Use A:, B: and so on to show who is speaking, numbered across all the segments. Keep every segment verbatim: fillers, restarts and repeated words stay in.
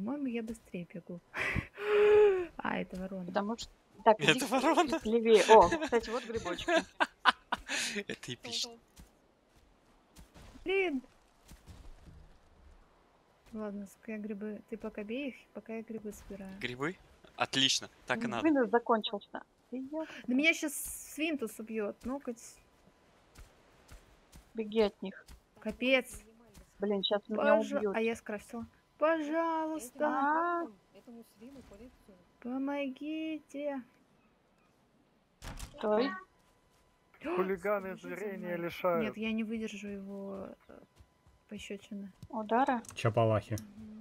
A: По-моему, я быстрее бегу. А, это ворона.
B: Потому что... Так, иди
C: Это ворона?
B: левее. О, кстати, вот грибочки.
C: Это эпично.
A: Блин! Ладно, пока я грибы... Ты пока бей их, пока я грибы собираю.
C: Грибы? Отлично, так и надо.
B: Блин, закончился.
A: Да меня сейчас свинтус убьет. Ну-ка.
B: Беги от них.
A: Капец.
B: Блин, сейчас меня
A: Пожа...
B: убьют.
A: А я скрафтила. Пожалуйста.
B: А,
A: Помогите.
B: Стой.
D: Хулиганы зрения лишают.
A: Нет, я не выдержу его э, пощечины.
B: Удара.
E: Чапалахи.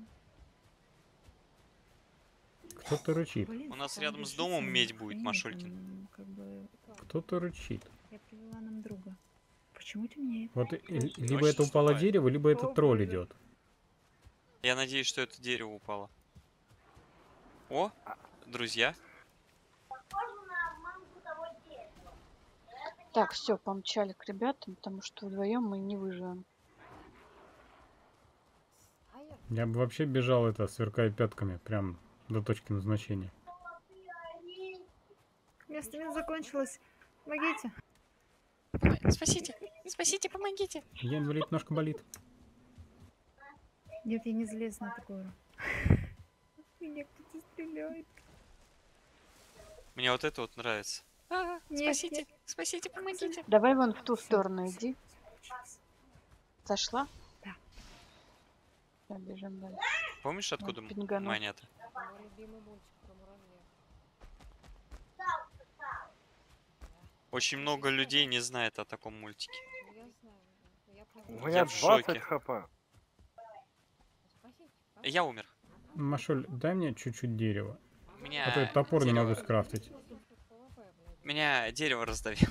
E: Кто-то рычит.
A: Блин,
C: У нас
A: там
C: рядом с
A: лежит
C: домом
A: там
C: медь будет,
A: хрень,
C: Машулькин.
A: там, как бы...
E: Кто-то рычит.
A: Я привела нам друга. Почему ты мне...
E: Вот и- и- либо
C: Очень
E: это упало
C: вступает.
E: дерево, либо это
A: О,
E: тролль
A: боже.
E: идет.
C: Я надеюсь, что это дерево упало. О, друзья.
B: Так, все, помчали к ребятам, потому что вдвоем мы не выживем.
E: Я бы вообще бежал это, сверкая пятками, прям до точки назначения.
A: Место мин закончилось. Помогите.
C: Спасите, спасите, помогите.
E: Я инвалид, ножка болит.
A: Нет, я не залезу на эту гору. Меня кто-то стреляет.
C: Мне вот это вот нравится. А,
A: Нет,
C: спасите,
A: нет.
C: спасите, помогите.
B: Давай вон в ту
A: Всё,
B: сторону
A: всё,
B: иди.
A: всё получилось.
B: Зашла?
A: Да.
B: Всё, бежим дальше.
C: Помнишь, откуда
B: Вот пинганул.
C: монета? Очень много людей не знает о таком мультике.
D: У
C: Я
D: меня
C: в шоке.
D: двадцать хп.
C: Я умер.
E: Машуль, дай мне чуть-чуть дерева.
C: Меня
E: А то я топор не
C: дерево-
E: могу скрафтить.
C: Меня дерево раздавило.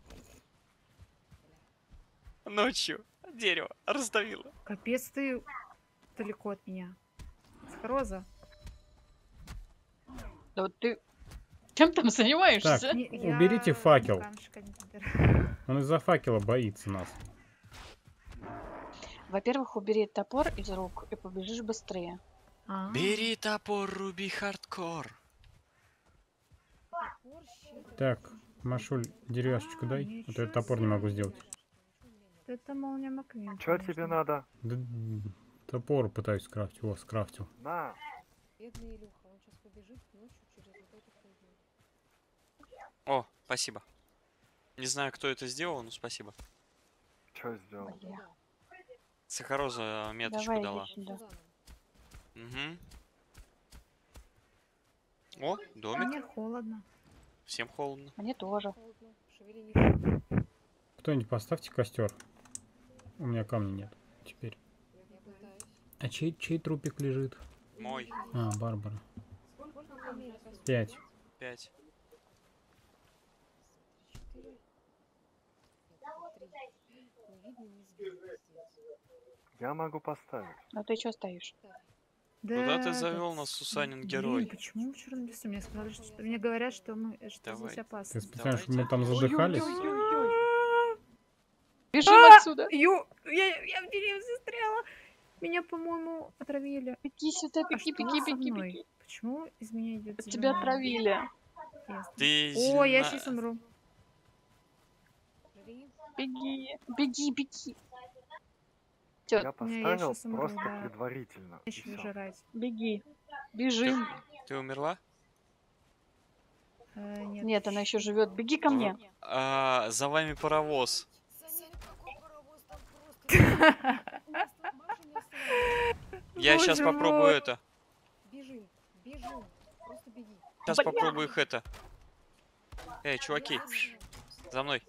C: Ночью дерево раздавило.
A: Капец, ты далеко от меня. Схороза.
B: Да вот ты... Чем там занимаешься?
E: Так.
A: Не,
E: Уберите
A: я
E: факел.
A: камешек один забираю.
E: Он из-за факела боится нас.
B: Во-первых, убери топор из рук и побежишь быстрее.
A: А,
C: Бери топор, руби хардкор.
E: Так, Машуль, деревяшечку
A: А,
E: дай. А то я
A: ничего
E: топор не могу
A: себе.
E: сделать.
A: Это молния Маквин.
D: Чё тебе надо?
E: Да, топор пытаюсь скрафтить. О, скрафтил.
D: На.
F: Бедный Илюха, он сейчас побежит ночью через вот эту хуйню.
C: О, спасибо. Не знаю, кто это сделал, но спасибо.
D: Чё сделал?
B: Бля.
C: Сахароза меточку
B: Давай
C: дала.
B: иди сюда.
F: Куда нам?
C: Угу. О, домик.
A: Мне холодно.
C: Всем холодно.
B: Мне тоже.
F: Холодно. Шевели
E: Кто-нибудь поставьте костер. У меня камня нет. Теперь.
F: Я пытаюсь.
E: А чей, чей трупик лежит?
C: Мой.
E: А, Барбара.
F: Сколько камней костюм?
E: Пять.
C: Пять.
F: Четыре. Три. Не видно, не сбил, пиздец.
D: Я могу поставить.
B: Ну ты что стоишь?
A: Да,
C: Куда ты
A: этот,
C: завел нас, Сусанин
A: блин,
C: герой?
A: почему в черном лесу? Мне сказали, что мне говорят, что мы что
C: Давай.
A: здесь опасно.
E: Ты специально, чтобы мы
C: Давайте.
E: там задыхались?
B: Бежим
A: А!
B: отсюда!
A: Ю, я, я в деревню застряла. Меня, по-моему, отравили.
B: Беги сюда,
A: А
B: беги,
A: что
B: беги,
A: со
B: беги,
A: мной?
B: беги.
A: Почему из меня идет
B: Тебя отравили.
C: Ты
A: О, я
C: зелена-
A: сейчас умру.
F: Жри.
B: Беги, беги, беги.
D: Я
B: Тё,
A: Не, я
D: поставил
A: щас умру,
D: просто
A: да.
D: предварительно. и
A: Еще
D: всё.
A: жрать.
B: беги. Бежим.
C: Ты умерла?
A: Э, нет.
B: Нет, она еще живет. Беги ко мне.
C: А, за вами паровоз.
F: Саня, какой паровоз там просто... У нас тут Маша не остановится.
C: Я
A: Боже
C: сейчас попробую
A: мой.
C: это.
F: Бежим, бежим. Просто беги.
C: Сейчас
B: Бля.
C: попробую их это. Эй, чуваки, за мной.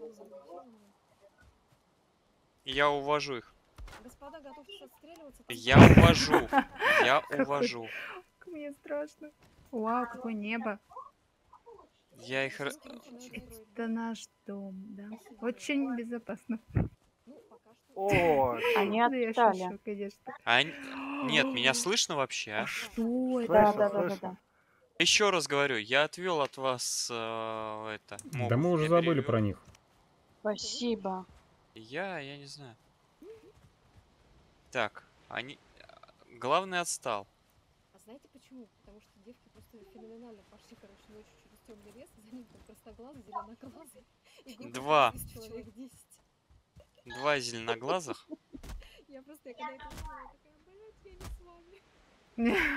C: Я увожу их.
F: Господа, готовьтесь отстреливаться.
C: Я увожу. Я
A: Какой-
C: увожу.
A: Как мне страшно. Вау, какое небо.
C: Я их... ра-
A: Это наш дом, да. Очень безопасно.
F: Ну, пока что.
D: О,
B: Они
A: Да я
B: отстали.
A: шучу, конечно.
C: А, н- нет, меня слышно вообще,
A: А
C: а?
A: что это?
B: Да,
D: Слышно,
B: да, да, да,
D: слышно.
B: да.
C: Еще раз говорю, я отвел от вас э, это.
E: Да
C: мобов.
E: мы уже
C: Я
E: забыли
C: перевел.
E: про них.
B: Спасибо.
C: Я, я не знаю. Так, они... Главный отстал.
F: А знаете, почему? Потому что девки просто феноменально пошли, короче, ночью через темный лес, за ним там красноглазый, зеленоглазый. И группа
C: Два.
F: из человек десять.
C: Два зеленоглазых.
F: Я просто, я когда это узнала, я такая, блядь, я не с вами.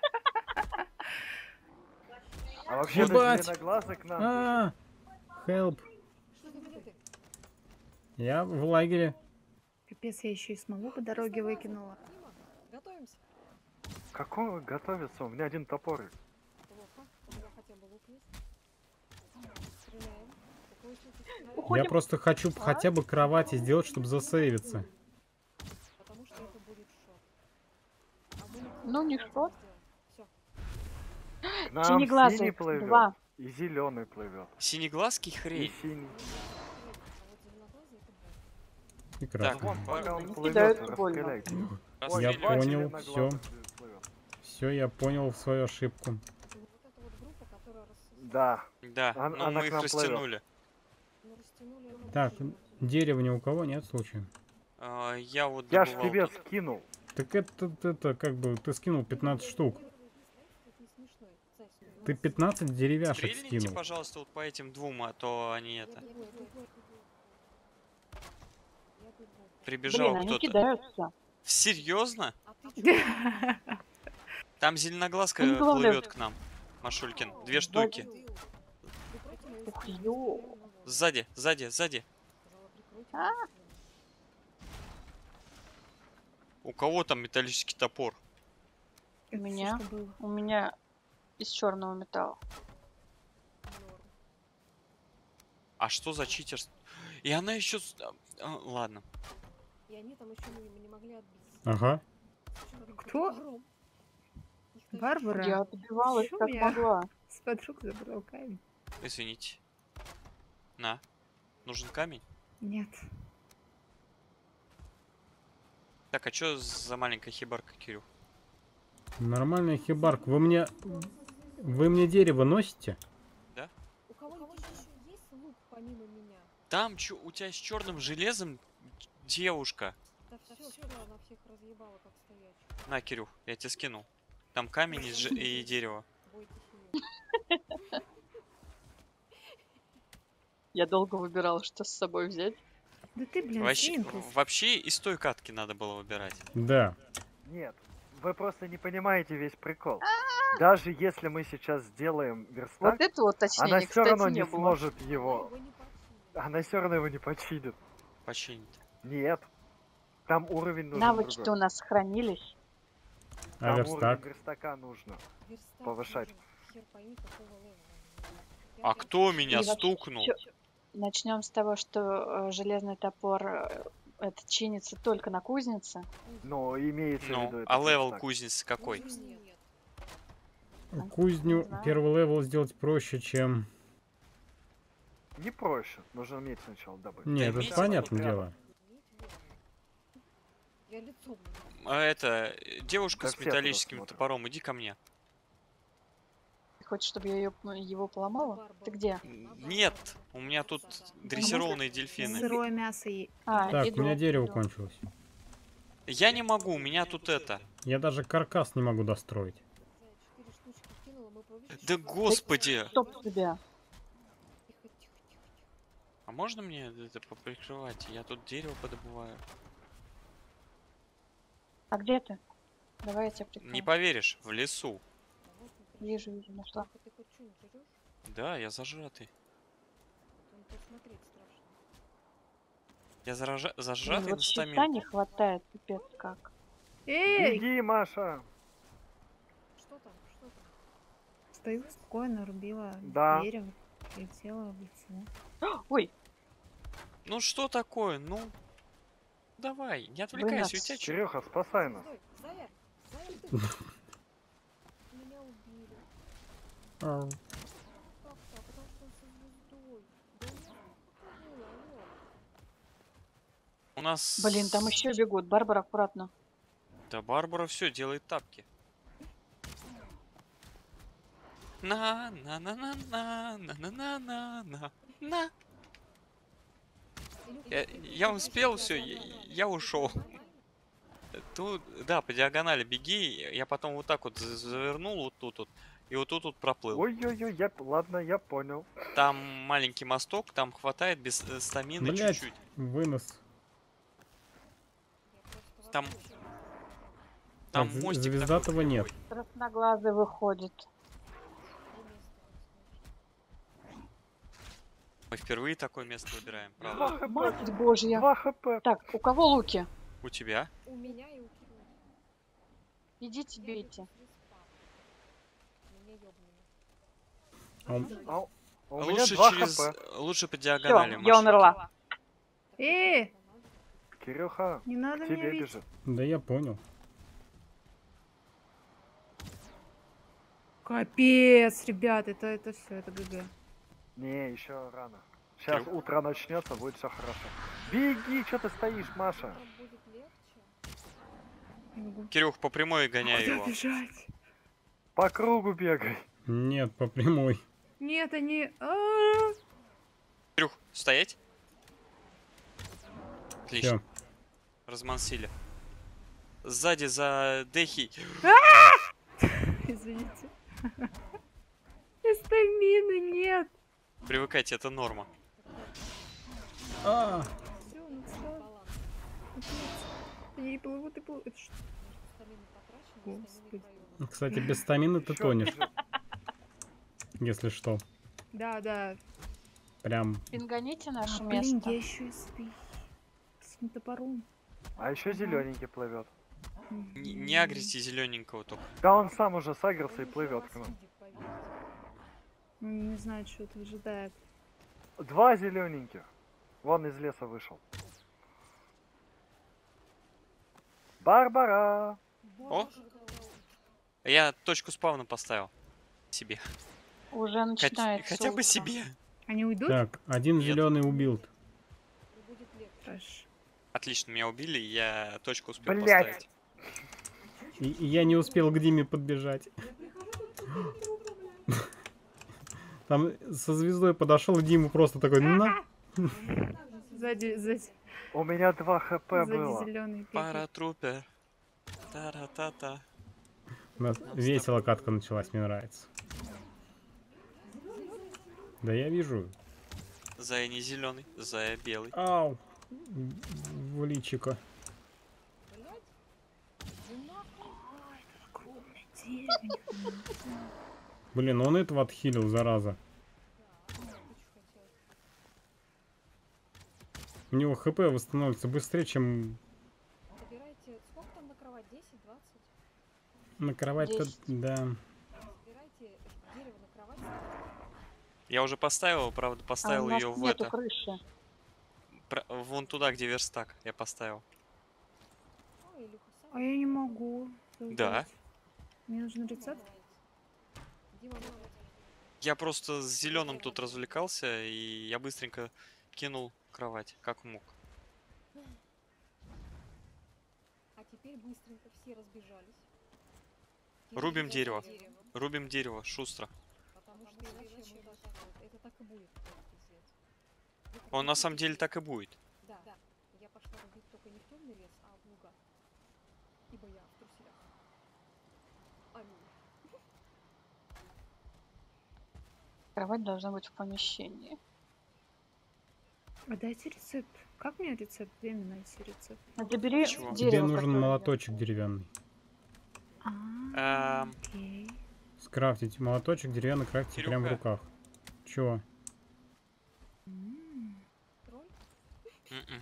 D: А вообще
E: Ебать!
D: зеленоглазый к нам.
E: А, help.
F: Что ты, где ты?
E: Я в лагере.
A: Капец, я еще и смогу по дороге выкинула.
F: Дима, готовимся.
D: пишет. Какого готовится? У меня один топор. есть.
F: Плохо. У тебя хотя бы лук есть. Стреляем. У кого еще есть стреляем?
E: Я
B: Уходим.
E: просто хочу хотя бы кровати сделать, чтобы засейвиться.
F: Потому что это будет шок. А мы не
B: Ну, не
F: можем
B: шок.
F: сделать. Всё.
D: К нам
B: Синеглазый.
D: синий плывет.
B: Два.
D: И зеленый плывет.
C: Синеглазский
D: И
C: хрень.
D: синий.
F: А вот зеленоглазый это бог.
E: Прекрасно.
C: Так,
D: Пока он
B: Они
D: плывет,
B: кидают больно.
D: расстреляйте.
E: Я
C: Расстреливать.
D: два
E: понял,
D: зеленоглазых плывет.
E: Все, я понял свою ошибку.
F: Это вот эта вот группа, которая рас...
D: Да.
C: Да,
D: Он-
C: но
D: она
C: мы
D: к
C: их
D: нам плывет.
C: растянули.
F: ну, растянули это
E: Так,
F: тоже.
E: дерева ни у кого нет случаем.
C: А, я вот
D: Я ж
C: добывал
D: тебе
C: тут.
D: скинул.
E: Так это, это как бы, ты скинул пятнадцать штук.
F: Это не смешно. Зай, стой,
E: Ты
F: нас-
E: пятнадцать деревяшек
C: Стрельните,
E: скинул.
C: пожалуйста, вот по этим двум, а то они
F: Я
C: это.
F: бегу, я бегу, я бегу. Я бегу.
C: Прибежал
B: Блин, они
C: кто-то.
B: кидаются.
C: Серьезно?
F: А ты чё?
C: Там зеленоглазка
B: Ну, главное-
C: плывет к нам. Машулькин. Две штуки.
F: Ты против моей
B: Ух,
F: стены,
B: ё.
F: стреляем на воздух.
C: Сзади, сзади, сзади.
F: Сказала, прикройте
B: А.
F: мою стену.
C: У кого там металлический топор?
B: У меня.
A: Что было?
B: У меня из черного металла.
F: Норм.
C: А что за читерство? И она еще... Ладно.
F: И они там еще не, не могли отбиться.
E: Ага.
F: С чёрным
A: Кто?
F: топором. Их даже
A: Барбара?
B: Я отбивалась
A: Чё
B: как
A: я?
B: могла.
A: С подруг забрал камень.
C: Извините. На. Нужен камень?
A: Нет.
C: Так, а что за маленькая хибарка, Кирюх?
E: Нормальный хибарк. Вы мне... Вы мне дерево носите?
F: У кого-нибудь еще есть лук помимо меня?
C: Там чё, у тебя с черным железом девушка.
F: Да все, все, она всех разъебала, как стоячую.
C: На, Кирюх, я тебе скинул. Там камень и, же- и дерево.
F: Бойтесь ее.
B: Я долго выбирала, что с собой взять.
A: Да ты, блин,
C: Вообще,
A: свинка.
C: вообще из той катки надо было выбирать.
E: Да.
D: Нет. Вы просто не понимаете весь прикол. Даже если мы сейчас сделаем верстак,
B: Вот это вот
D: она
B: точнее,
D: все
B: кстати,
D: равно
B: не
D: не
B: было.
D: сможет
F: Она
D: его.
F: его не починит.
D: Она все равно его не починит.
C: Починить.
D: Нет. Там уровень нужен
B: Навыки-то у
D: другой.
B: нас сохранились.
E: А
D: Там
E: верстак?
D: уровень верстака нужно.
F: Верстак
D: Повышать.
F: нужен. Хер пойми, какого левела.
C: А кто меня
B: И вообще,
C: стукнул?
B: Начнем с того, что э, железный топор э, это чинится только на кузнице.
D: Но имеется в виду
C: Ну,
D: этот
C: а левел
D: верстак.
C: кузницы какой?
F: Нет.
E: Кузню
B: Не знаю.
E: первый левел сделать проще, чем...
D: Не проще. Нужно уметь сначала добыть.
E: Нет, это
C: медь
E: понятное
D: прямо.
E: дело.
F: Я лицом.
C: А это, э, девушка
D: Да
C: с
D: все туда
C: металлическим
D: смотрят.
C: топором, иди ко мне.
B: Ты хочешь, чтобы я её- его поломала? Ты где?
C: Нет, у меня тут дрессированные дельфины.
A: Сырое мясо и...
B: А,
E: Так,
B: иду,
E: у меня дерево
B: иду.
E: кончилось.
C: Я не могу, у меня тут это.
E: Я даже каркас не могу достроить.
F: Зая, четыре штучки кинула, мы повесили.
C: Да господи!
B: Стоп тебя.
F: Тихо, тихо, тихо, тихо.
C: А можно мне это поприкрывать? Я тут дерево подобываю.
B: А где ты? Давай я тебя прикрою.
C: Не поверишь, в лесу.
F: А вот мы
B: Вижу, вижу, нашла.
F: Только ты хоть что-нибудь жрёшь?
C: Да, я зажатый.
F: Там посмотреть страшно.
C: Я заража...
B: Блин,
C: зажатый
B: вот
C: на
B: щита
C: стамин.
B: не хватает, пипец как.
A: Эй!
D: Беги, Маша!
F: Что там? Что там?
A: Стою спокойно, рубила
D: Да.
A: дерево, прилетела в лицо.
B: Ой,
C: Ну что такое? Ну, давай, не отвлекайся, у тебя чё?
D: Серега, спасай нас.
F: Стой, Зая! Зая, ты! Меня убили.
E: Ау.
F: Как так? Потому что он со звездой. Да нет, ну, алло.
C: У нас...
B: блин, там еще бегут. Барбара, аккуратно.
C: Да Барбара все делает тапки. На на на на на на на на на на на.
F: Илюха,
C: Я,
F: ты- ты
C: я
F: знаешь,
C: успел
F: что
C: все,
F: я
C: я,
F: задала?
C: я ушел.
F: Нормально?
C: Тут, да, по диагонали беги. Я потом вот так вот за- завернул вот тут вот. И вот тут вот проплыл.
D: Ой-ой-ой, я... п- ладно, я понял.
C: Там маленький мосток, там хватает без э, стамины
E: Блять,
C: чуть-чуть.
E: вынос.
F: Я просто
C: Там-
F: вообще
C: Там
E: Так, з-
C: мостик
E: звездатого
C: такой
E: нет.
C: кривой.
B: Красноглазый выходит.
F: три места слышишь.
C: Мы впервые такое место выбираем,
D: Два
C: правда?
D: хп.
B: Матерь Божья.
D: Два хп.
B: Так, у кого луки?
C: У тебя?
F: У меня и у Кирилла.
B: Идите,
F: Я
B: бейте.
F: люблю респаун. Меня ёбнули.
E: А он-
D: А у- у меня
C: Лучше
D: два
C: через...
D: хп.
C: Лучше по
B: Все,
C: диагонали.
B: я
C: Маша.
B: умерла.
A: Э,
D: Кирюха,
A: не надо
D: к
A: меня
D: тебе
A: бить.
D: бежит.
E: Да я понял.
A: Капец, ребят, это, это все, это ГГ.
D: Не, еще рано. Сейчас
C: Кирюх.
D: утро начнется, будет все хорошо. Беги, что ты стоишь, Маша?
F: Утром будет легче.
A: Не могу.
C: Кирюх, по прямой гоняй
A: Куда
C: его.
A: бежать?
D: По кругу бегай.
E: Нет, по прямой.
A: Нет, они... А,
C: Кирюх, стоять. Отлично.
E: Все.
C: Размансили. Сзади за Дехи.
A: Извините. Стамины нет.
C: Привыкайте, это норма.
E: А,
A: Все, ну все.
F: Баланс.
A: Они плывут и плывут. Это что?
F: Стамина потрачена,
A: Господи.
F: стамины проебаны.
E: кстати, без стамины ты
D: Ещё
E: тонешь,
D: бежит.
E: если что.
A: Да, да.
E: Прям.
B: Пинганите наше
A: А, блин,
B: место.
A: я еще и с, этой- с этим топором.
D: А еще зелененький плывет.
C: Не, не агрите зелененького только.
D: Да он сам уже сагрился и
F: Он
D: плывет
F: ещё
D: к нам.
F: вас видит, поверьте.
A: Ну, не знаю, что это ожидает.
D: Два зелененьких. Вон из леса вышел. Барбара!
C: О!
F: Боже, какая-
C: Я точку спавна поставил. Себе.
B: Уже
C: Хоть-
B: начинается.
C: хотя бы
B: утро.
C: себе.
A: Они уйдут?
E: Так, один
C: Нет.
E: зеленый убил.
F: И будет легче.
A: Хорошо.
C: Отлично, меня убили, и я точку успел
D: Блядь.
C: поставить.
E: И, и я не успел к Диме подбежать. Там со звездой подошел, и Дима просто такой, на.
A: Сзади, сзади,
D: У меня два хп было.
A: сзади зеленый.
C: Паратрупер. Та-ра-та-та.
E: У нас весело катка началась, мне нравится. Да я вижу.
C: Зая не зеленый, зая белый.
E: Ау. В личико.
F: Блядь. Жена.
E: Блин, он этого отхилил, зараза.
F: Кучу хотел.
E: У него хп восстановится быстрее, чем
F: Собирайте. Сколько там на кровать? десять, двадцать?
E: на кровать-то.
B: Десять.
E: Да.
F: Собирайте дерево на кровать.
C: Я уже поставил, правда,
B: А у
C: поставил
B: нас
C: ее в
B: нету
C: это.
B: крыши.
C: Про- вон туда, где верстак. Я поставил.
F: Ой, Илюха, сам
A: А я не могу.
C: Да.
A: Мне нужен рецепт.
F: Дима, мама.
C: Я просто с зеленым тут развлекался, и я быстренько кинул кровать, как мог.
F: А теперь быстренько все разбежались.
C: Рубим
F: Кирилл
C: дерево.
F: за деревом,
C: Рубим дерево, шустро.
F: Потому что иначе мы так вот- это так и будет. этот пиздец. Вы
C: Он на
F: хотите-
C: самом деле так и будет.
F: Да, да. Я пошла рубить только не в темный лес, а в луга. Ибо я в труселях. Аминь.
B: Кровать должна быть в помещении.
A: А дайте рецепт. Как мне рецепт? Где мне найти рецепт?
B: Забери
C: Чего?
B: дерево.
E: Тебе нужен
B: которое
E: молоточек деревянный.
A: А,
C: Эм,
A: окей.
E: Скрафтить молоточек деревянный, крафтите прямо в
C: Кирюха.
E: руках. Чего?
A: М.
F: Тролль,
C: м-м.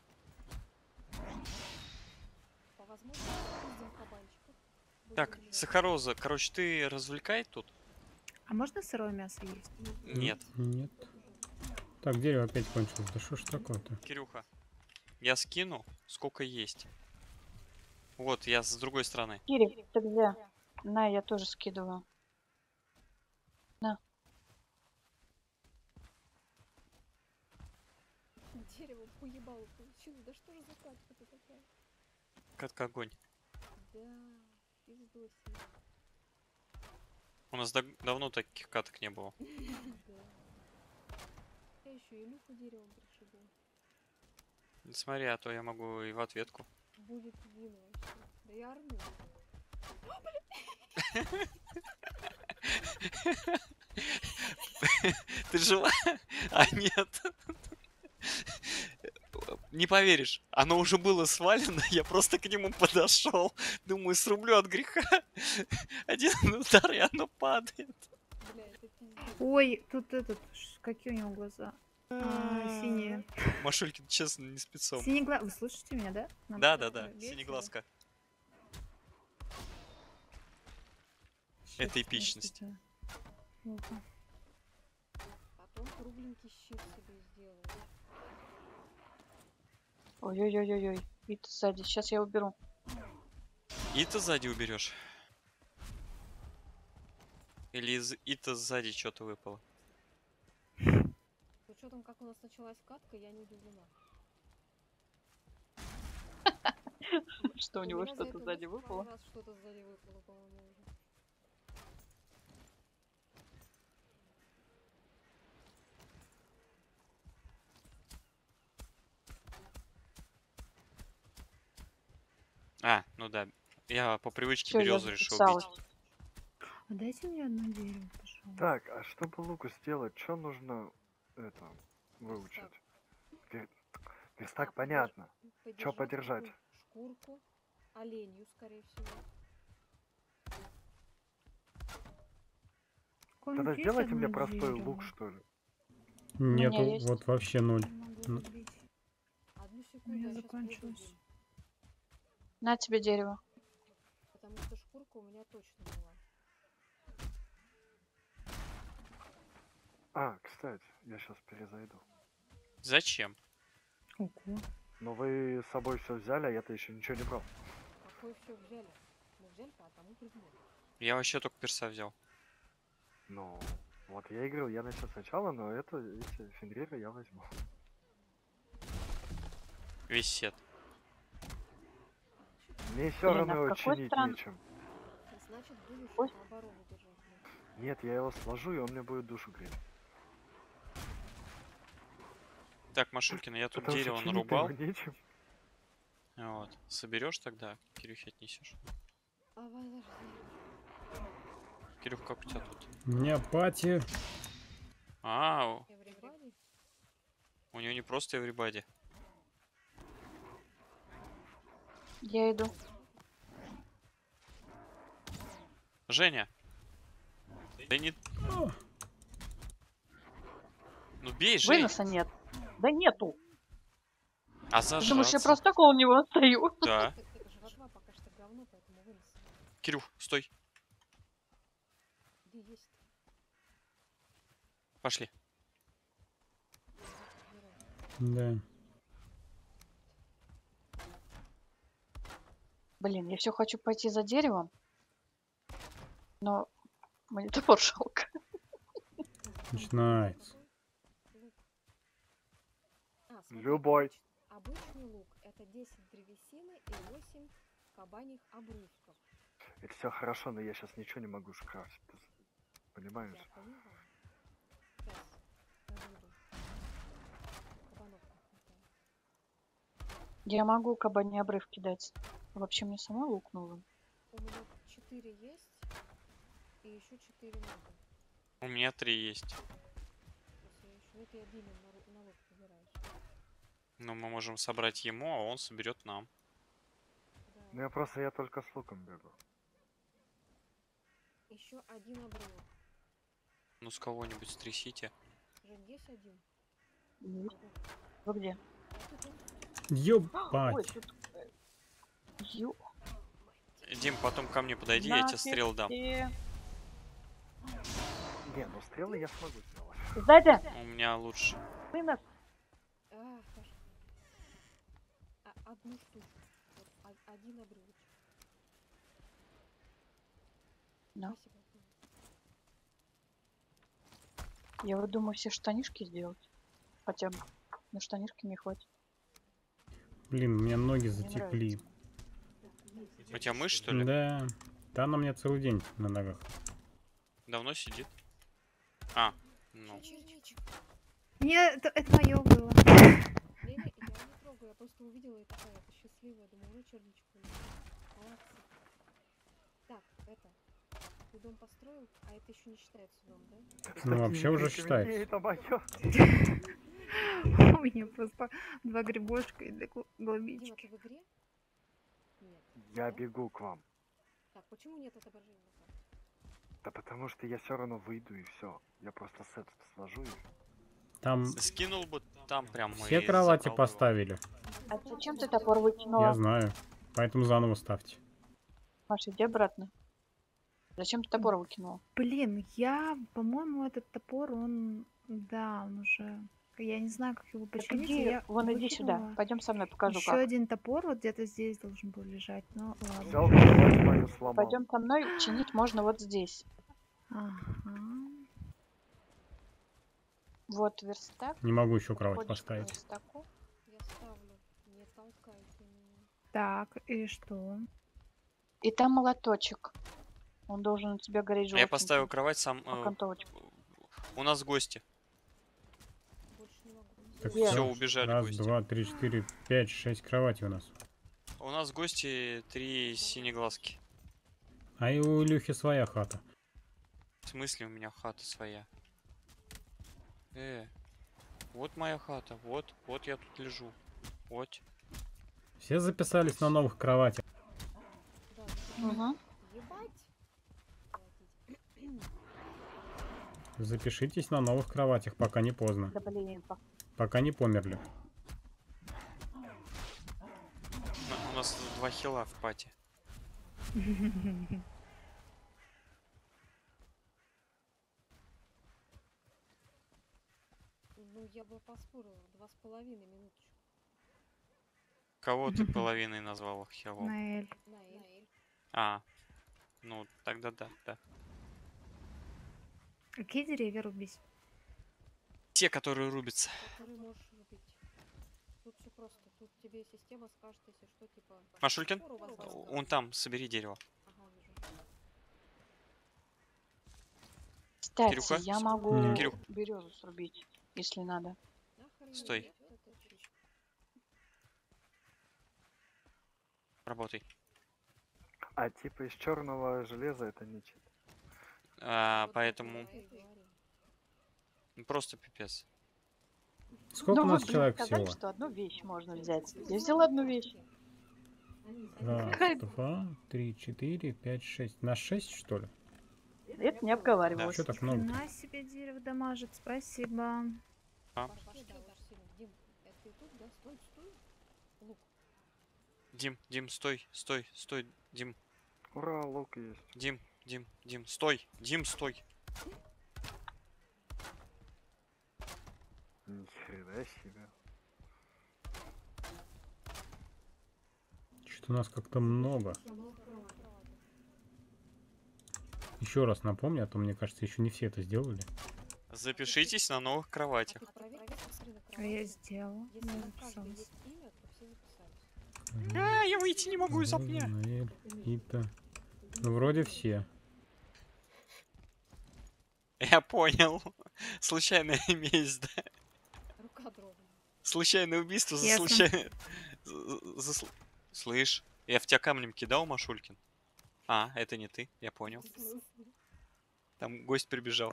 F: по возможности, пиздим кабанчиков. Будем
C: Так,
F: держать.
C: Сахароза, короче, ты развлекай тут?
A: А можно сырое мясо есть?
C: Нет.
E: Нет. Так, дерево опять кончилось. Да что ж такое-то?
C: Кирюха, я скину, сколько есть. Вот, я с другой стороны.
B: Кири, ты где? На, я тоже скидываю.
F: Дерево поебало получилось. Да что же за катка-то такая?
C: Катка огонь.
F: Да, пиздосик.
C: У нас дав- давно таких каток не было.
F: Да. Я еще Илюху деревом пришибу.
C: Смотри, а то я могу и в ответку.
F: М, будет едино вообще. Да я орну.
C: Ты жива? А нет. Не поверишь, оно уже было свалено, я просто к нему подошел. Думаю, срублю от греха. Один удар, и оно падает.
F: Бля, это пиздец.
A: Ой, тут этот, ш- какие у него глаза? А, синие.
C: Машулькин, честно, не спецом.
A: Синий глаз. Вы слышите меня, да? Нам
C: Да,
A: как-то
C: да, да,
A: весело.
C: синеглазка.
A: Щит,
C: Это эпичность.
A: простите. Ну-ка.
F: Потом кругленький щит себе сделаю.
B: Ой-ой-ой-ой-ой. Вид сзади. Сейчас я уберу.
C: И ты сзади уберешь. Или из Ита сзади что-то выпало.
F: С учетом, как у нас началась катка, я не удивлена.
B: Что у него
F: меня за
B: что-то
F: эту
B: сзади
F: ночь пару
B: выпало.
F: раз что-то сзади выпало, по-моему, уже.
C: А, ну да. Я по привычке
B: Всё, я
C: березу решил
B: записалась.
C: убить.
A: А дайте мне одно дерево, пожалуйста.
D: Так, а чтобы луку сделать, что нужно это выучить? Вер- Верстак,
F: А,
D: понятно.
F: Подержать
D: Чё подержать?
F: такую Шкурку. Оленью, скорее всего.
A: Какое-нибудь
D: Тогда
A: есть
D: сделайте мне
A: одно
D: простой
A: дерево?
D: лук, что ли.
B: меня
E: Нету,
B: есть.
E: вот вообще ноль.
A: Не могу
E: Ну.
A: убить.
F: Одну
A: У
F: секунду,
A: меня
F: я щас
A: закончилось.
F: приду,
B: На тебе дерево.
F: потому что шкурка у меня точно была.
D: А, кстати, я сейчас перезайду.
C: Зачем?
A: Ого.
D: Но вы с собой все взяли, а я-то еще ничего не брал.
F: Какой все взяли? Мы взяли по одному предмету.
C: Я вообще только перса взял.
D: Ну, вот я и говорил, я начал сначала, но это, эти фенриры я возьму.
C: Весь сет.
D: Мне все
B: Блин, а
D: равно
B: в какой
D: чинить
B: стран-
D: нечем.
F: Значит, будешь
B: Ой.
F: на оборону держать. блин.
D: Нет, я его сложу, и он мне будет душу греть.
C: Так, Машулькина, я тут
D: Потому что
C: дерево
D: чинить-то
C: нарубал.
D: его нечем.
C: Вот. Соберешь тогда, Кирюхе отнесешь.
F: А подожди.
C: Кирюх, как у тебя тут?
E: У меня пати.
C: А, у-
F: Everybody?
C: у него не просто everybody.
B: Я иду.
C: Женя! Да не... Ну бей, Жень!
B: Выноса нет. Да нету.
C: А
B: Ты думаешь, я
C: зажраться?
B: просто так у него стою?
C: Да.
F: Так, жратва пока что говно, поэтому вынес.
C: Кирюх, стой.
F: Где есть?
C: Пошли.
F: Забирай.
E: Да.
B: Блин, я все хочу пойти за деревом. Но мне топор жалко.
E: Начинается.
F: Лук. А, смотри,
D: Любой.
F: обыч- Обычный лук это десять древесины и восемь кабаньих обрубков.
D: Это все хорошо, но я сейчас ничего не могу скрафтить. ты
F: Я
D: Понимаешь?
F: понимаю. Сейчас, подойду. Кабанов не хватает.
B: Я могу кабани обрывки дать. Вообще мне самой лук нужен.
F: У меня четыре есть, и еще четыре надо.
C: У меня три есть.
F: Сейчас я еще это я Диме на, ру- на лук собираюсь.
C: Но мы можем собрать ему, а он соберет нам.
F: Да.
D: Ну я просто, я только с луком бегу.
F: Еще один обрывок.
C: Ну с кого-нибудь стрясите.
F: Жень, есть один?
B: Есть.
F: Могу.
B: Вы где?
F: Тут он.
B: Ой,
E: Ёбать.
B: тут... Ё...
C: Дим, потом ко мне подойди, я тебе стрел дам.
B: нафиг.
D: Не, ну стрелы я смогу сделать.
B: Сзади!
C: У меня лучше.
B: Вынос!
F: А, Паша. А, одну штучку. Вот, о- один обрывочек.
B: Да.
F: Спасибо.
B: Я вот думаю все штанишки сделать. Хотя бы. На штанишки мне хватит.
E: Блин, у меня ноги
B: Мне
E: затекли.
C: У тебя мышь, что ли?
E: Да. Да она у меня целый день на ногах.
C: Давно сидит? А, ну.
F: Черничек.
A: Нет, это, это мое было.
F: Не-не, я не трогаю я просто увидела и такая это счастливая, думаю, ну черничку. Молодцы. Так, это. Ты дом построил, а это еще не считается дом, да?
E: Ну, вообще уже считается.
D: Это моё.
A: У меня просто два грибочка и две гл-
F: Дима,
A: голубички.
F: ты в игре? Нет.
D: Я
F: Да?
D: бегу к вам.
F: Так, почему нет отображения на карте?
D: Да потому что я все равно выйду и все. Я просто сет сложу и...
E: Там
C: Скинул бы там прям
E: все
C: и
E: кровати
C: забрал бы его.
E: поставили.
B: А зачем ты топор
E: Я
B: выкинула?
E: знаю. Поэтому заново ставьте.
B: Маша, иди обратно. Зачем ты топор выкинула?
A: Блин, я, по-моему, этот топор, он, да, он уже, я не знаю, как его
B: Так
A: починить.
B: иди,
A: Я
B: вон иди сюда.
A: выкинула.
B: Пойдем со мной, покажу
A: Еще
B: как.
A: один топор вот где-то здесь должен был лежать, ну ладно.
D: Взял кровать мою, сломал.
B: Пойдем со мной, чинить можно вот здесь.
A: Ага.
B: Вот верстак.
E: Не могу еще кровать
B: Подходишь к
E: поставить.
B: верстаку.
F: Я ставлю. Не толкайте меня.
A: Так, и что?
B: И там молоточек. Он должен у тебя гореть
C: Я
B: желтеньким.
C: поставил кровать сам. э,
B: Окантовочку.
C: у нас гости.
F: Больше не могу.
E: Так
B: Где?
C: Все,
E: всё.
C: убежали
E: Раз,
C: гости.
E: два, три, четыре, пять, шесть кроватей у нас.
C: У нас гости три синеглазки.
E: А и у Илюхи своя хата.
C: В смысле у меня хата своя? Э, вот моя хата, вот, вот я тут лежу. Вот.
E: Все записались на новых кроватях.
F: Да,
B: Угу.
F: ебать. Молотить.
E: Запишитесь на новых кроватях, пока не поздно.
B: Да блин, по-
E: Пока не померли.
C: На- У нас два хила в пати.
F: Ну, я бы поспорила. Два с половиной минуточку.
C: Кого ты половиной назвал хилом?
A: Наэль.
F: Наэль.
C: А, ну тогда да, да.
A: Какие деревья рубить?
C: Те, которые рубятся.
F: Который можешь рубить. Тут все просто. Тут тебе система скажет, если что, типа...
C: Машулькин,
F: топор у вас достал.
C: он там, собери дерево.
F: Ага, вижу.
B: Кстати,
C: Кирюха?
B: я могу
E: М.
C: Кирюх.
B: березу срубить, если надо.
F: Нахрен
C: Стой.
F: мне эта чушь?
C: Работай.
D: А типа из черного железа это не чит.
C: А,
F: Вот
C: поэтому
F: это и говори.
C: ну, просто пипец.
E: Сколько
B: Ну
E: у нас
B: вы, блин,
E: человек
B: сказали,
E: всего?
B: что одну вещь можно взять. Я взяла одну вещь.
E: Раз, два, три, четыре, пять, шесть. Нас шесть, что ли?
B: Это не обговаривалось.
E: Что так много?
A: На себе дерево дамажит, спасибо.
F: Вообще, да, очень сильно. Дим, это ты тут, да? Стой, стой. Лук.
C: Дим, Дим, стой, стой, стой, Дим,
D: Ура, лук есть.
C: Дим, Дим, Дим, стой, Дим, стой.
D: Ни хрена себе.
E: Что-то у нас как-то много. Еще раз напомню, а то, мне кажется, еще не все это сделали.
C: Запишитесь на новых
F: А
C: кроватях.
F: ты проверь, посмотри на
A: А я
F: кровать.
A: сделала.
F: Если
A: Я
F: на каждой
A: записалась.
F: есть имя, то все записались.
C: А, я выйти не могу из окна.
E: Наэль, Ита. Ну, вроде все.
C: Я понял. Случайная месть, да?
F: Рука дрогнула.
C: Случайное убийство за
A: Ясно.
C: случайное... за- за сл- Слышь, я в тебя камнем кидал, Машулькин? А, это не ты, я понял.
F: В смысле?
C: Там гость прибежал.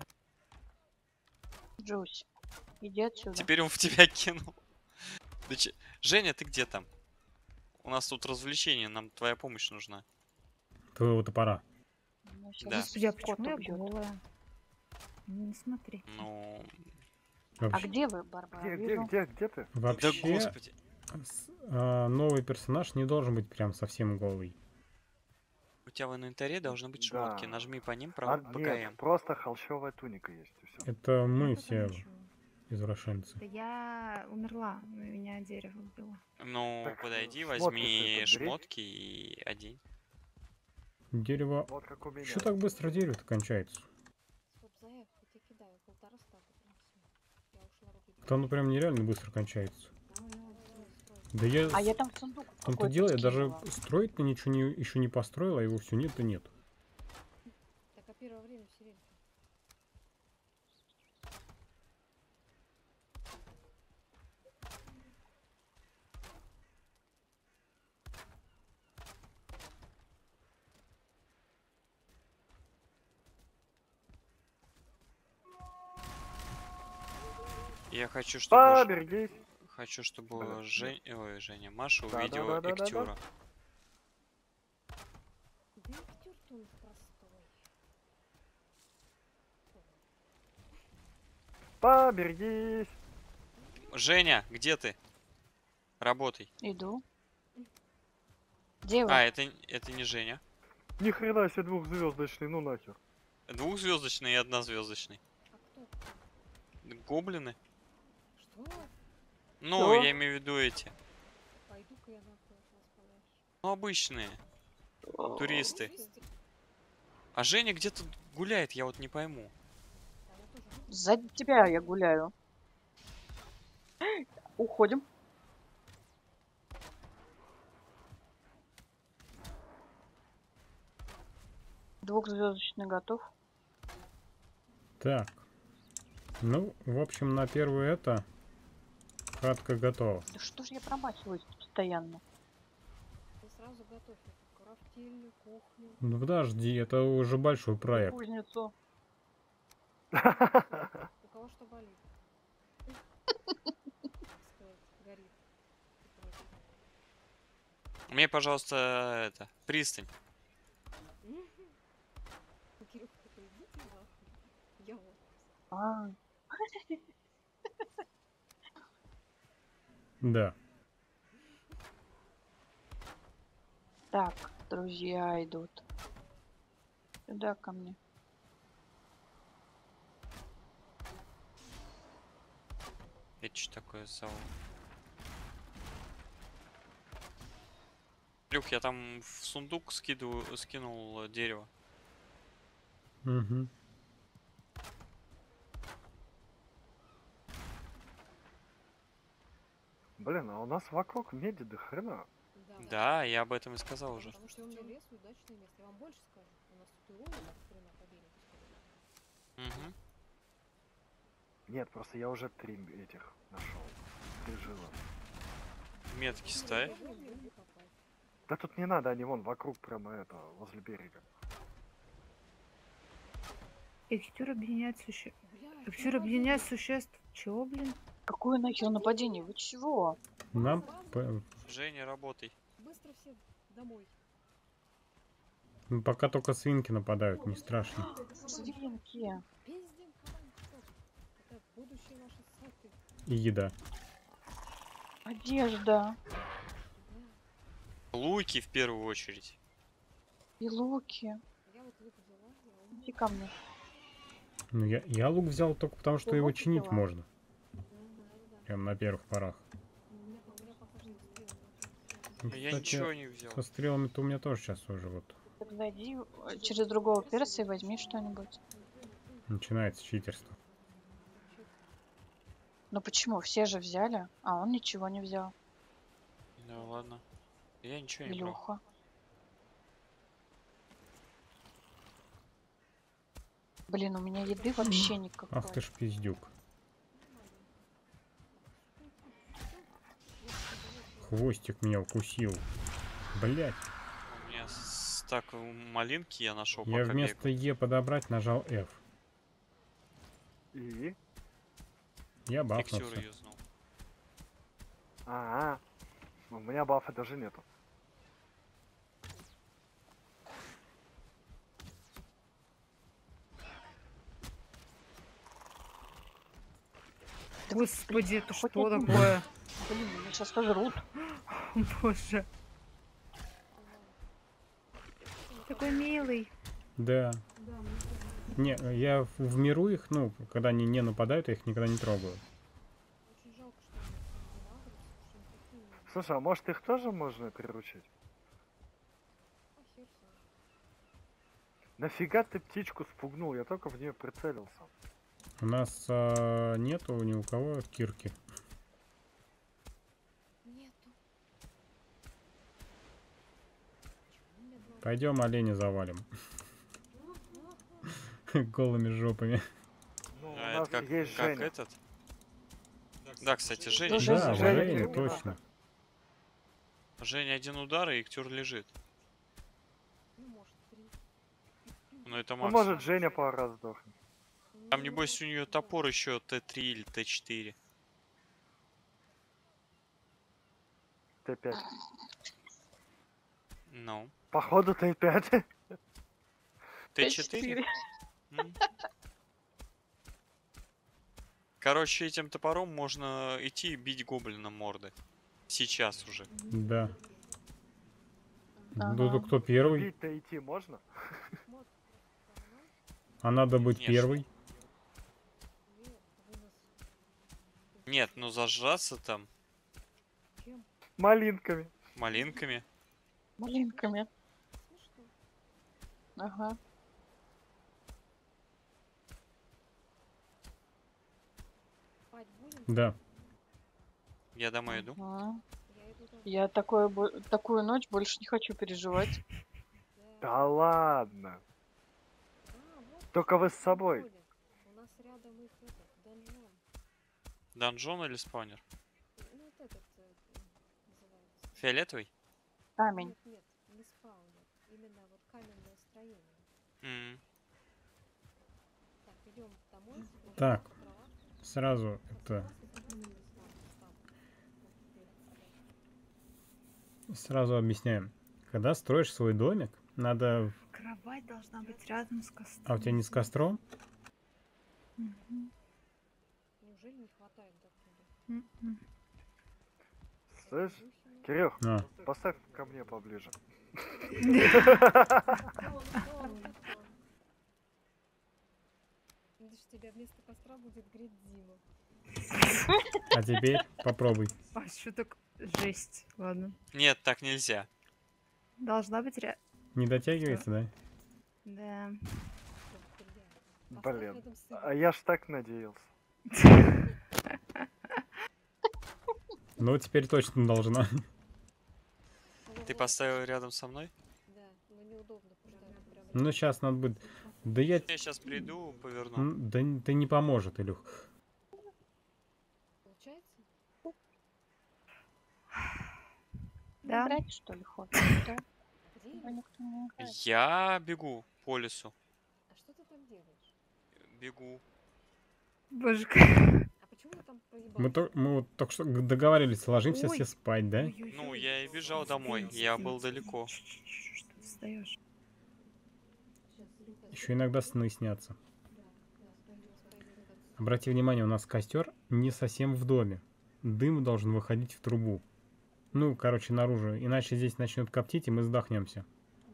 B: Джусь, иди отсюда.
C: Теперь он в тебя кинул. Да че- Женя, ты где там? У нас тут развлечение, нам твоя помощь нужна.
E: Твоего топора.
B: Ну, щас
C: Да.
A: Господи, а
B: кот
A: почему я
B: убьет.
A: голая? Ну, не смотри.
C: Ну,
B: А
E: Вообще,
B: где вы, Барбара?
D: Где, где,
B: Вижу.
D: где, где ты?
C: да
E: вообще
C: господи.
E: с- а, новый персонаж не должен быть прям совсем голый.
C: У тебя в инвентаре должны быть
D: Да.
C: шмотки. Нажми по ним
D: А,
C: правым по
D: нет,
C: КМ.
D: просто холщовая туника есть и все.
E: Это мы
A: Ну,
E: все
A: потом ничего.
E: извращенцы.
A: Да я умерла, меня дерево убило.
C: Ну,
D: Так,
C: подойди,
D: шмотки
C: возьми
D: ты подбери.
C: шмотки и одень.
E: Дерево...
D: Вот как у меня.
E: Что так быстро дерево-то кончается?
F: Стоп, Заев, я тебе кидаю. Полтора стака прям всё. Я ушла рубить.
E: Это оно прям нереально быстро кончается.
F: Строй, строй.
E: Да я...
B: А я там в сундук
E: В том-то
B: какой-то
E: дело, я даже
B: скинула.
E: строить-то ничего не, еще не построил, а его все нет и нет.
F: Так, а первое время все время.
C: Я хочу, чтобы... Ж-
D: Поберегись.
C: Хочу, чтобы
D: Блин,
C: Жень... Ой, Женя, Маша
D: Да, да,
C: увидела
D: да, да, да, да.
C: Эктюра.
F: Да актер-то он простой.
D: Поберегись.
C: Женя, где ты? Работай.
B: Иду. Где вы?
C: А, это, н- это не Женя.
D: Ни хрена себе двухзвездочный, ну нахер.
C: Двухзвездочный и однозвездочный.
F: А кто?
C: Гоблины?
F: Что?
C: Ну,
B: Что?
C: я имею в виду эти.
F: Пойду-ка я нахуй от вас подальше.
C: Ну, обычные. Туристы.
F: Туристы?
C: А Женя где-то гуляет, я вот не пойму.
F: Да, я тоже.
B: Сзади тебя я гуляю. Уходим. Двухзвездочный готов.
E: Так. Ну, в общем, на первую это хатка готова.
B: Да что ж я промахиваюсь постоянно?
F: Ты сразу готовь эту крафтильню, кухню.
E: Ну подожди, это уже большой проект.
B: Кузницу.
F: У кого что болит? Сказать, горит. И прочее.
C: Мне, пожалуйста, это, пристань.
F: Кирюха такой, идите нахуй. Я вот.
B: А,
E: Да.
B: так, друзья идут. Сюда ко мне.
C: Это что такое за... Люк, я там в сундук скидываю, скинул э, дерево.
E: Угу.
D: Блин, а у нас вокруг меди до хрена.
F: Да.
C: Да, я об этом и сказал уже.
F: Потому что умный лес удачное место. Я вам больше скажу. У нас тут и ловля так хрена по берегу стоит.
C: Угу.
D: Нет, просто я уже три этих нашел. Три жила.
C: Метки ставь.
F: Попробуй не попасть.
D: Да тут не надо, они вон вокруг прямо это, возле берега.
A: Эктюр объединяет существ.
F: Блядь,
A: Эктюр
F: ну
A: объединяет
F: ладно.
A: существ. Чего, блин?
B: Какое нахер нападение? Вы чего?
E: Нам... п-
C: Женя, работай.
F: Быстро все домой.
E: ну, пока только свинки нападают, не страшно.
B: Свинки.
F: Пиздим камень. Это будущее ваше саты.
E: И еда.
B: Одежда.
F: Да.
C: Луки в первую очередь.
B: И луки.
F: Я вот лук взяла. Я умная.
B: Иди ко мне.
E: Ну, я, я лук взял только потому, что
B: Ты
E: его
B: лук
E: чинить
B: взяла?
E: можно.
F: Да, да, да.
E: Прям на первых порах.
F: У меня, у меня пока что стрелы.
E: Ну,
C: А я
E: кстати,
C: ничего не взял.
E: со стрелами-то у меня тоже сейчас уже вот
B: Так зайди э, через другого перса и возьми что-нибудь.
E: начинается читерство.
B: Ну почему? Все же взяли, а он ничего не взял.
C: Ну ладно. Я ничего не брал.
B: Илюха. Блин, у меня еды вообще никакой.
E: Ах ты ж пиздюк. Хвостик меня укусил. Блять.
C: У меня стак малинки я нашел,
E: Я
C: пока
E: вместо
C: бегал.
E: Е подобрать нажал F.
D: И?
E: Я
C: Эктюр
E: бафнулся.
C: юзнул.
D: А, -а. У меня бафа даже нету.
A: Господи, это
B: хоть
A: что
B: один.
A: такое?
B: Блин, меня сейчас сожрут.
A: Боже. Такой милый.
E: Да. Не, я в, в миру их, ну, когда они не нападают, я их никогда не трогаю.
F: Очень жалко, что они не агрятся, что они такие.
D: Слушай, а может их тоже можно приручить?
F: А хер с ним.
D: Нафига ты птичку спугнул? Я только в нее прицелился.
E: У нас а, нету ни у кого кирки.
F: Нету. Почему у меня два?
E: Пойдем оленя завалим. Голыми жопами.
D: Ну, у
C: А
D: нас
C: это как,
D: есть
C: как
D: Женя.
C: этот? Да, кстати, Женя.
B: Ну, Женя,
E: Да,
D: Женя,
E: Женя,
D: Женя.
E: точно.
C: Женя один удар, и Эктюр лежит.
F: Ну, может, три.
C: Ну это
D: Ну,
C: максимум.
D: может, Женя пару раз сдохнет.
C: Там, небось, у нее топор еще Т три или Т четыре.
D: Т пять.
C: Ну.
D: Походу Т пять.
C: Т четыре? М. Короче, этим топором можно идти и бить гоблина морды. Сейчас уже.
E: Да.
B: Ага.
E: Ну, то кто первый?
D: Бить-то идти можно?
F: Мод просто равно.
E: А надо быть
C: Конечно.
E: первый.
F: Нет, вы нас...
C: Нет, ну зажраться там
F: Чем?
D: Малинками.
C: малинками.
B: Малинками.
F: Смешно.
B: Ага.
F: Спать будем?
E: Да.
C: Я домой иду.
B: Ага.
F: Я иду тоже.
B: Я такое, бо- такую ночь больше не хочу переживать.
D: Да ладно.
F: А, вот
D: Только вы с
F: почему
D: собой.
F: ходят. У нас рядом их этот, донжон.
C: Донжон или спаунер?
F: Ну, вот этот э, называется.
C: Фиолетовый?
B: Камень.
F: Нет, нет, не спаунер. Именно вот каменное строение.
C: М.
F: Так, идем домой. ложимся
E: Так.
F: в кроватку,
E: Сразу это...
F: подсыпаться там, там. Вот теперь.
E: Сразу объясняем. Когда строишь свой домик, надо...
A: Кровать должна быть рядом с костром.
E: А у тебя не с костром?
A: Мгм.
F: Неужели не хватает докуда?
A: М-м.
D: Слышь,
F: Духина.
D: Кирюх,
E: А,
D: поставь ко мне поближе.
F: Видишь, тебя вместо костра будет греть Дима.
E: а теперь попробуй.
A: А что так? Жесть. Ладно.
C: Нет, так нельзя.
A: Должна быть рядом.
E: Не дотягивается, да?
A: Да.
F: Да, бля. Поставь
D: Блин.
F: рядом с
D: А я ж так надеялся.
E: Ну, теперь точно должна.
F: Вот,
C: Ты
F: вот,
C: поставил рядом со мной?
F: Да, но неудобно, потому что это прям
E: Ну, сейчас надо будет... Да я...
C: Я сейчас приду, поверну.
E: М, Да, н- да не поможет, Илюх.
F: получается.
A: Да.
B: Играть, что ли, хочешь? Да?
F: Дима,
B: Его никто не играет.
C: Я бегу по лесу.
F: а что ты там делаешь?
C: Бегу.
A: Боже,
F: А почему вы там поебались?
E: Мы, то- мы вот только что г- договаривались, ложимся
A: Ой.
E: все спать, да?
C: Ну, я и бежал домой. Я был далеко.
A: Что ты встаешь?
E: Еще иногда сны снятся. Обрати внимание, у нас костер не совсем в доме. Дым должен выходить в трубу. Ну, короче, наружу. Иначе здесь начнет коптить, и мы сдохнемся.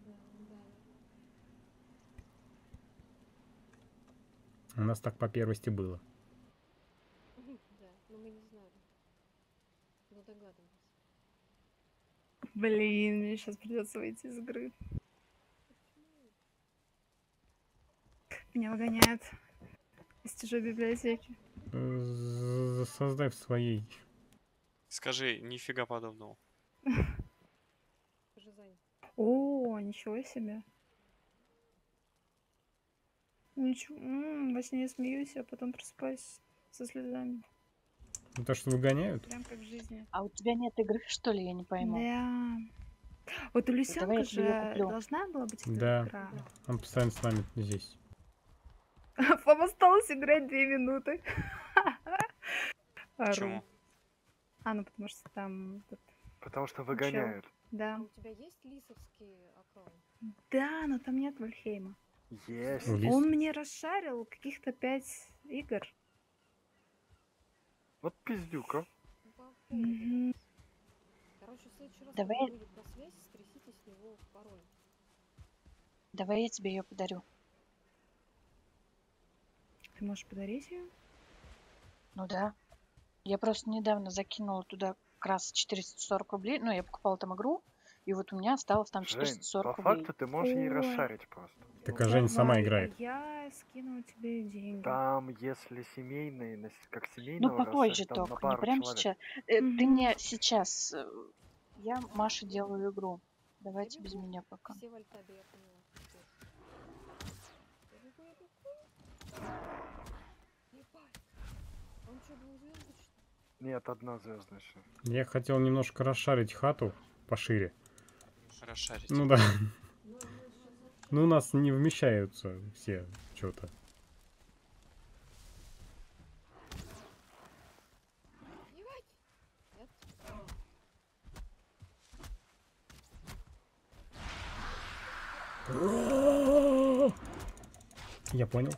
E: У нас так по первости было.
F: Да, но мы не знали. Но догадывались.
A: Блин, мне сейчас придется выйти из игры. Меня выгоняют из чужой библиотеки.
E: З- Создай в своей.
C: Скажи, нифига подобного.
F: Уже занят.
A: О, ничего себе. Ничего. м, Во сне я смеюсь, а потом просыпаюсь со слезами.
E: Ну, то, что выгоняют?
A: Прям как в жизни.
B: А у тебя нет игры, что ли, я не пойму?
A: Да. Вот у Люсенка
B: я тебе её
A: же
B: куплю.
A: должна была быть эта
E: Да.
A: игра.
E: Он постоянно с нами здесь.
A: Вам осталось играть две минуты. Ору.
C: Почему?
A: А, ну потому что там... этот,
D: Потому что выгоняют.
F: А
A: Да.
F: у тебя есть лисовский аккаунт?
A: Да, но там нет Вальхейма.
D: Есть.
E: Ну, лис-
A: Он мне расшарил каких-то пять игр.
D: Вот пиздюка.
F: Ну, по поводу
A: Мгм.
F: вас. Короче, в следующий раз,
B: Давай-
F: когда будет на связи, стрясите с него пароль.
B: Давай я тебе ее подарю.
A: Ты можешь подарить ее?
B: Ну да. Я просто недавно закинула туда как раз четыреста сорок рублей. Ну, я покупала там игру, и вот у меня осталось там
D: Жень,
B: четыреста сорок
D: по
B: рублей.
D: факту ты можешь ей
A: Ой.
D: расшарить просто.
E: Так а Жень сама
A: Давай,
E: играет.
A: а я скину тебе деньги.
D: Там, если семейные, на с- как
B: Ну,
D: семейного
B: попозже
D: расшарить, там на
B: только, не
D: пару
B: прямо
D: человек.
B: сейчас. Э, Ты
A: Мгм.
B: мне сейчас... э, Я Маше делаю игру. Давайте
F: Я
B: без
F: бегу.
B: меня пока.
F: Все в альтабе, я поняла. Я бегу, я бегу. Ебать. Он что, двухзвездочный?
D: Нет, одна звездочная.
E: Я хотел немножко расшарить хату пошире.
C: Расшарить.
E: Ну да. Ну, у нас не вмещаются все что-то.
F: Ебать. Нет?
E: Я понял.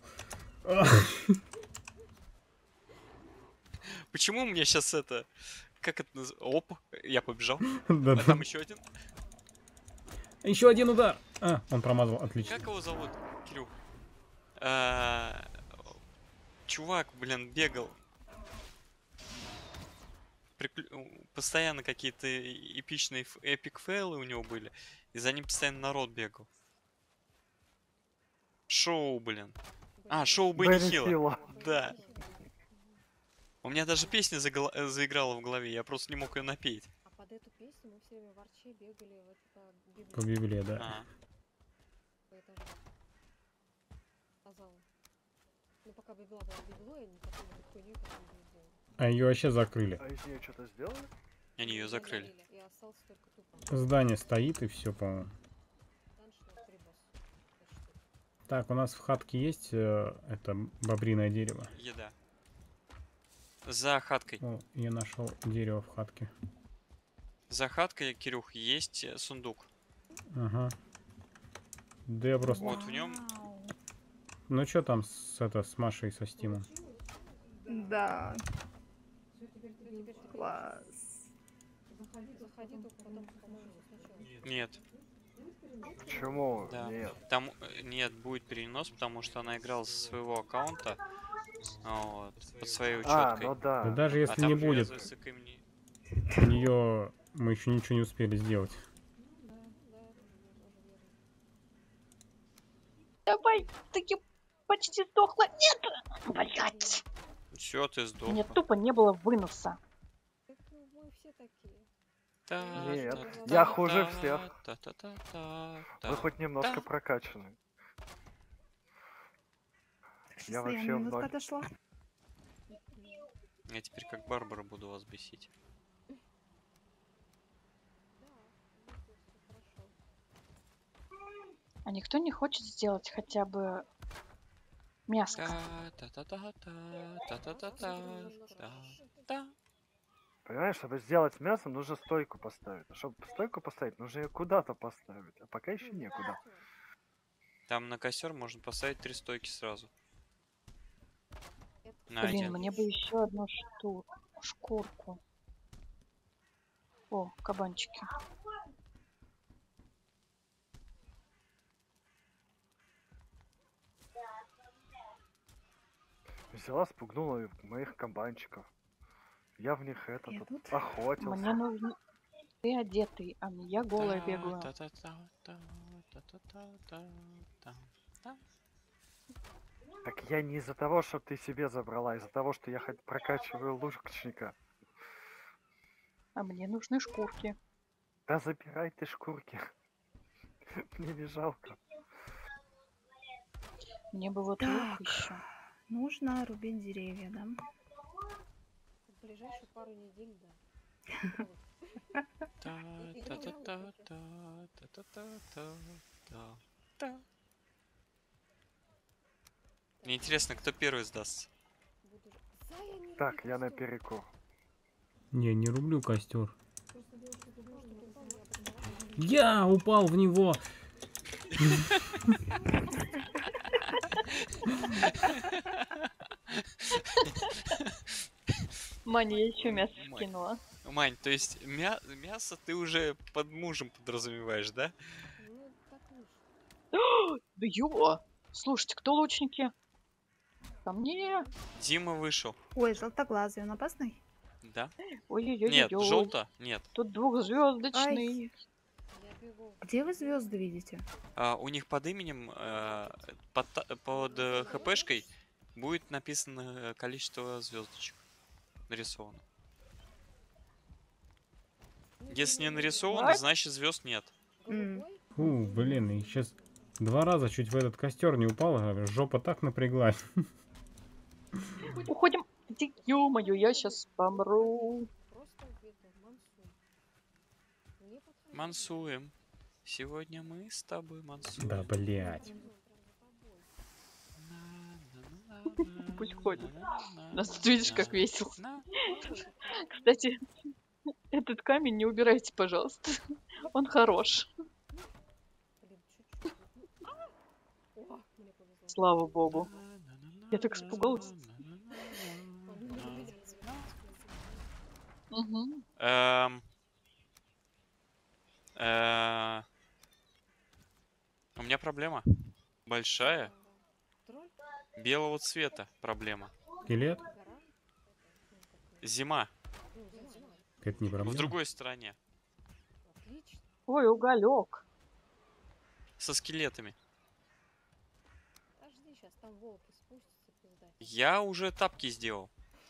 C: Почему мне сейчас это... Как это называется? Оп, я побежал. А
E: Да-да.
C: там еще один.
E: Еще один удар. А, он промазал, отлично.
C: Как его зовут, Кирюх? А, Чувак, блин, бегал. Приклю- Постоянно какие-то эпичные ф- эпик фейлы у него были. И за ним постоянно народ бегал. Шоу, блин. А, шоу Бенни
D: Бенни
C: Хилла.
D: Хилла.
C: Да. У меня даже песня загла- э, заиграла в голове, я просто не мог ее напеть.
F: А под эту песню мы все время в Арче бегали вот по
E: По
F: Библии,
E: Библии, да.
C: А,
F: по этажам. По залу. Ну пока Библа была Библой, они потом эту хуйню потом не сделали.
E: А ее вообще закрыли.
D: А из нее что-то сделали?
C: они ее
F: Её
C: закрыли.
F: удалили, и остался только тупо.
E: Здание стоит и все, по-моему.
F: Данж на три босса. Почти.
E: Так, у нас в хатке есть э, это бобриное дерево.
C: Еда. За хаткой.
E: О, я нашел дерево в хатке.
C: За хаткой, Кирюх, есть э, сундук.
E: Ага. Да я просто...
C: Вот в нем.
A: Вау.
E: Ну что там с, это, с Машей, со Стимом?
A: Да,
F: Ну, теперь ты
A: класс.
F: заходи, заходи, только потом по-моему сначала.
C: Нет,
D: Почему?
C: да.
D: Нет.
C: Там э, нет, будет перенос, потому что она играла со своего аккаунта. Вот, под своей
D: А,
C: учеткой.
D: ну
E: Да
D: да.
E: даже
C: А
E: если
C: там
E: не будет,
C: привязывается к имени.
E: у нее мы еще ничего не успели сделать.
F: Да, да, тоже верно.
B: Давай, таки почти сдохла. Нет! Блять!
C: Все, ты сдох.
B: Мне тупо не было выноса.
F: Так ну, мы все такие.
D: Нет,
F: Та-та-та-та.
D: я хуже всех.
C: Та-та-та-та-та.
D: Вы хоть немножко
C: Да.
D: прокачаны.
A: Сейчас
D: Я
A: твоя
D: вообще в
A: минутка
D: ноль.
A: дошла.
C: Я теперь как Барбара буду вас бесить.
F: Да, ну, то есть всё хорошо.
B: А никто не хочет сделать хотя бы мяско?
C: Та-та-та-та-та-та-та-та-та.
D: Понимаешь, чтобы сделать мясо, нужно стойку поставить. А чтобы стойку поставить, нужно ее куда-то поставить. А пока еще
F: Ну,
D: некуда.
F: костёр.
C: Там на костер можно поставить три стойки сразу.
F: Это,
C: На
F: кстати,
B: Блин,
C: один.
B: мне бы еще одну шту... шкурку. О, кабанчики.
D: Взяла, спугнула моих кабанчиков. Я в них это
A: Я
D: тут
A: тут.
D: охотился.
B: Мне нужно... Ты одетый, а не я голая бегаю.
C: Та-та-та-та-та-та-та-та-та.
D: Так я не из-за того, что ты себе забрала, а из-за того, что я хоть прокачиваю лучника.
B: А мне нужны шкурки.
D: Да забирай ты шкурки. Мне не жалко.
B: Мне бы вот
A: Так.
B: лук еще.
A: Нужно рубить деревья, да?
F: в ближайшие пару недель, да.
C: Мне интересно, кто первый сдастся.
F: Буду... Зая, не
D: Так,
F: руби
D: я на
F: костёр.
D: перекур.
E: Не, не рублю костер.
F: Просто дело, что ты думаешь, что ты упал, я подумала,
E: Я упал в него.
B: Маня, я еще мясо
C: Мань.
B: скинула.
C: Мань, то есть мя- мясо ты уже под мужем подразумеваешь, да?
F: ну так лучше.
B: Да ё! Слушайте, кто лучники? Ко мне.
C: Дима вышел.
A: Ой, желтоглазый, он опасный?
C: Да?
B: Ой-ой-ой.
C: Нет, желто? Нет.
B: Тут двухзвездочный.
F: Я бегу.
A: Где вы звезды видите?
C: А, у них под именем, э, под, та- под э, хпшкой будет написано количество звездочек нарисовано.
F: Ну,
C: Если не
F: голубой.
C: нарисовано,
B: What?
C: значит звезд нет.
F: Голубой?
E: Фу, блин, и сейчас два раза чуть в этот костер не упала, жопа так напряглась.
B: Уходим. Ё-моё, я сейчас помру.
F: Просто это мансуй. Не подходи.
C: Мансуем. Сегодня мы с тобой мансуем.
E: Да, блять.
F: Прям за тобой.
B: Пусть ходит. Нас тут видишь, как весело.
C: На.
B: Кстати, этот камень не убирайте, пожалуйста. Он хорош.
F: Блин, чуть-чуть.
B: Слава богу. Я так испугалась.
F: Он не видел тебя.
B: Мгм.
C: Эм, э, У меня проблема. Большая.
F: Тролль?
C: Белого цвета проблема.
E: Скелет?
F: Гора? Это, ну, как его-
C: Зима.
F: ну, зима.
E: Это не
C: В
E: проблема.
C: другой стороне.
F: Отлично.
B: Ой, уголек.
C: Со скелетами.
F: Подожди, сейчас там волки спустятся, пиздать.
C: Я уже тапки сделал.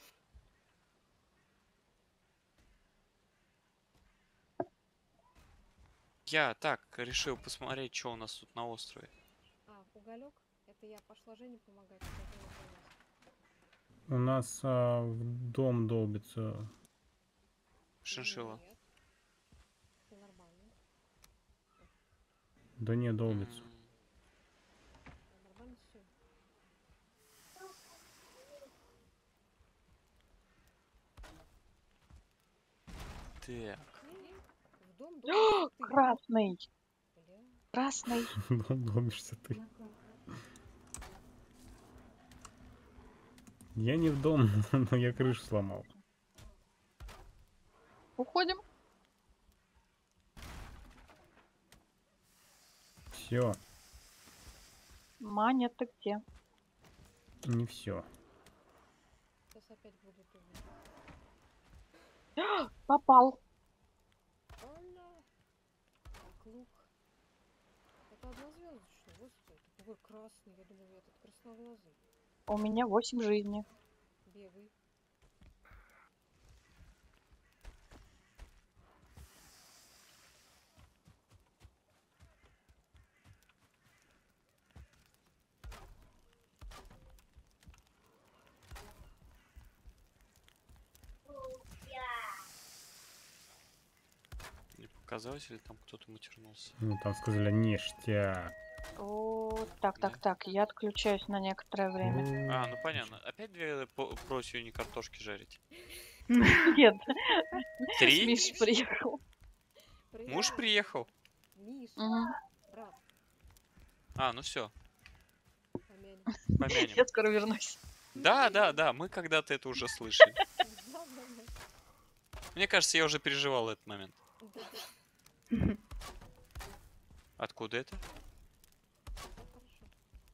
C: Я так решил посмотреть, что у нас тут на острове.
F: А, уголек? Это я пошла Жене помогать. чтобы он принес.
E: У нас а, в дом долбится.
C: Шиншилла.
F: Нет. Все нормально.
E: Да не долбится.
C: М,
F: Нормально все.
C: Так.
F: В дом долбишься ты.
B: Красный.
F: Бля.
B: Красный.
E: Дом долбишься ты. Я не в дом, но я крышу сломал.
B: Уходим.
E: Все,
B: Маня, ты где?
E: не все.
F: Сейчас опять будут уже.
B: Попал.
F: Оля. Так, лук. Это однозвездочный, господи. Какой красный, я думаю, этот красноглазый.
B: У меня восемь жизней.
F: Бегай.
C: Не показалось, или там кто-то матернулся?
E: Ну там сказали ништяк.
B: О, так, так,
C: Да.
B: так. Я отключаюсь на некоторое время.
C: А, ну понятно. Опять две по- просью не картошки жарить.
B: Нет,
C: Три?
B: Миш приехал.
C: Муж
F: Привет,
C: приехал.
F: Миша,
B: Мгм.
F: брат,
C: А, ну все,
F: помянем.
C: помянем.
B: Я скоро вернусь.
C: Да, да, да, мы когда-то это уже слышали.
F: Да, да, да.
C: Мне кажется, я уже переживал этот момент.
F: Да,
C: Откуда это?
F: всё хорошо.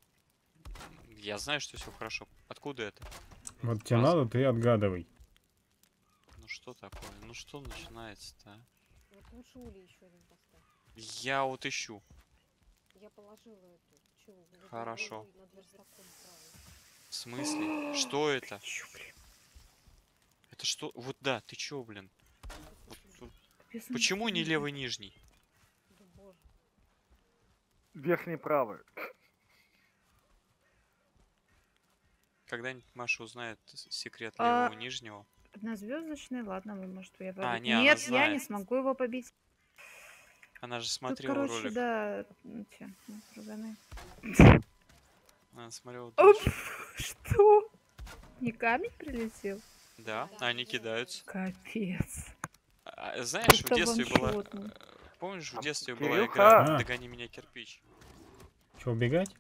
C: Я знаю, что все хорошо. Откуда это?
E: Вот тебе
C: Раз.
E: надо, ты отгадывай.
C: Ну что такое? Ну что начинается-то? а?
F: Вот лучше Ули еще один поставь.
C: Я вот ищу.
F: Я положила эту пчелу в угол
C: Хорошо.
F: и над верстаком правой.
C: В смысле? Что это?
A: Чё, блин,
C: Это что? Вот да, ты чё, блин? Вот тут-
A: без
C: Почему не
A: настроения.
C: левый нижний?
F: Да боже.
D: Верхний правый.
C: Когда-нибудь Маша узнает с- секрет
A: А,
C: левого нижнего.
A: Однозвездочный, ладно, вы, может, я победю.
C: А, не, она
A: Нет, я не
C: знает.
A: смогу его побить.
C: Она же
A: Тут,
C: смотрела
A: короче,
C: ролик.
A: да, ну, те, ну, друганы.
C: Она смотрела
A: Оп,
C: дальше.
A: что? Не камень прилетел?
C: Да, они кидаются.
A: Капец.
C: А, а, знаешь, в
A: Это
C: детстве была...
A: ваншотно.
C: э, Помнишь, в
D: А,
C: детстве была
D: Кирюха!
C: игра
E: А.
C: «Догони меня, кирпич».
E: Че, убегать?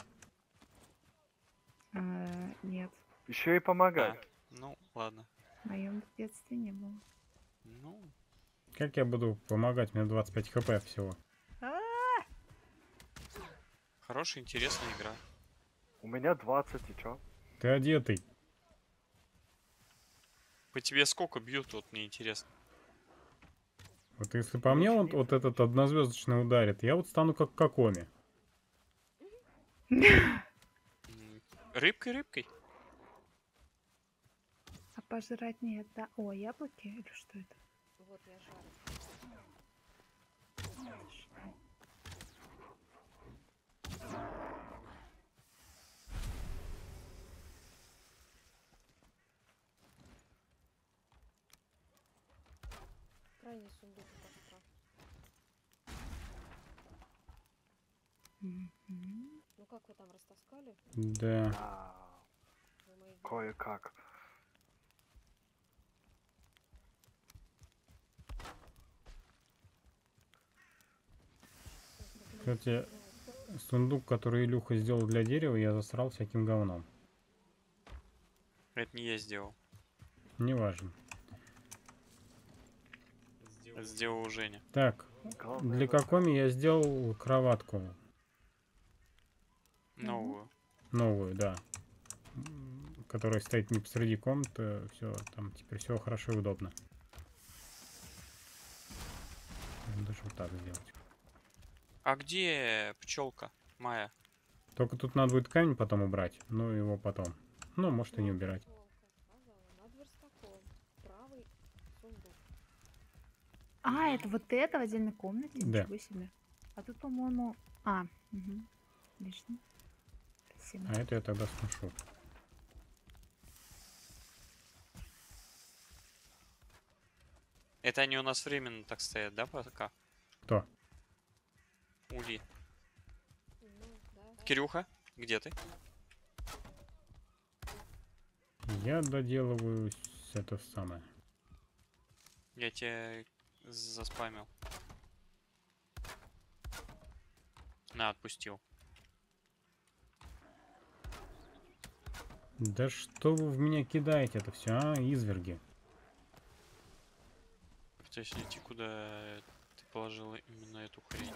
A: А, нет,
D: Еще и
C: А,
D: помогать.
C: ну, ладно.
A: в моем детстве не было.
C: Ну,
E: Как я буду помогать? У меня двадцать пять хп всего.
C: хорошая, интересная игра.
D: У меня двадцать, и чё?
E: Ты одетый.
C: По тебе сколько бьют, вот мне интересно.
E: Вот если по мне вот, вот этот однозвездочный ударит, я вот стану как Кокоми.
C: М, Рыбкой, рыбкой.
A: А пожрать нет, да? О, яблоки или что это?
F: Вот я жарю. Крайний сундук у костра.
A: Мгм.
F: Ну как вы там растаскали?
E: Да.
D: А,
F: Вы мои герои.
D: кое-как.
E: Кстати, сундук, который Илюха сделал для дерева, я засрал всяким говном.
C: Это не я сделал.
E: Неважно.
C: Это сделал Женя.
E: Так,
D: Главное,
E: для
D: это-
E: Кокоми я сделал кроватку.
C: Новую.
E: Новую, да. М, Которая стоит не посреди комнаты. Все, там теперь все хорошо и удобно. Можно даже вот так сделать.
C: А где пчелка Майя?
E: Только тут надо будет камень потом убрать. Ну, его потом. Ну, может и не убирать.
F: Сказала, над верстаком. Правый сундук.
A: А, это вот это в отдельной комнате?
E: Да.
A: Ничего себе. А тут, по-моему... А, угу. Отлично. Спасибо.
E: А это я тогда сношу.
C: Это они у нас временно так стоят, да, пока?
E: Кто?
C: Ули.
F: Ну, да.
C: Кирюха, где ты?
E: Я доделываю с- это самое.
C: Я тебя заспамил. На, отпустил.
E: Да что вы в меня кидаете это все, а, изверги?
C: Пытаюсь найти, куда ты положила именно эту хрень.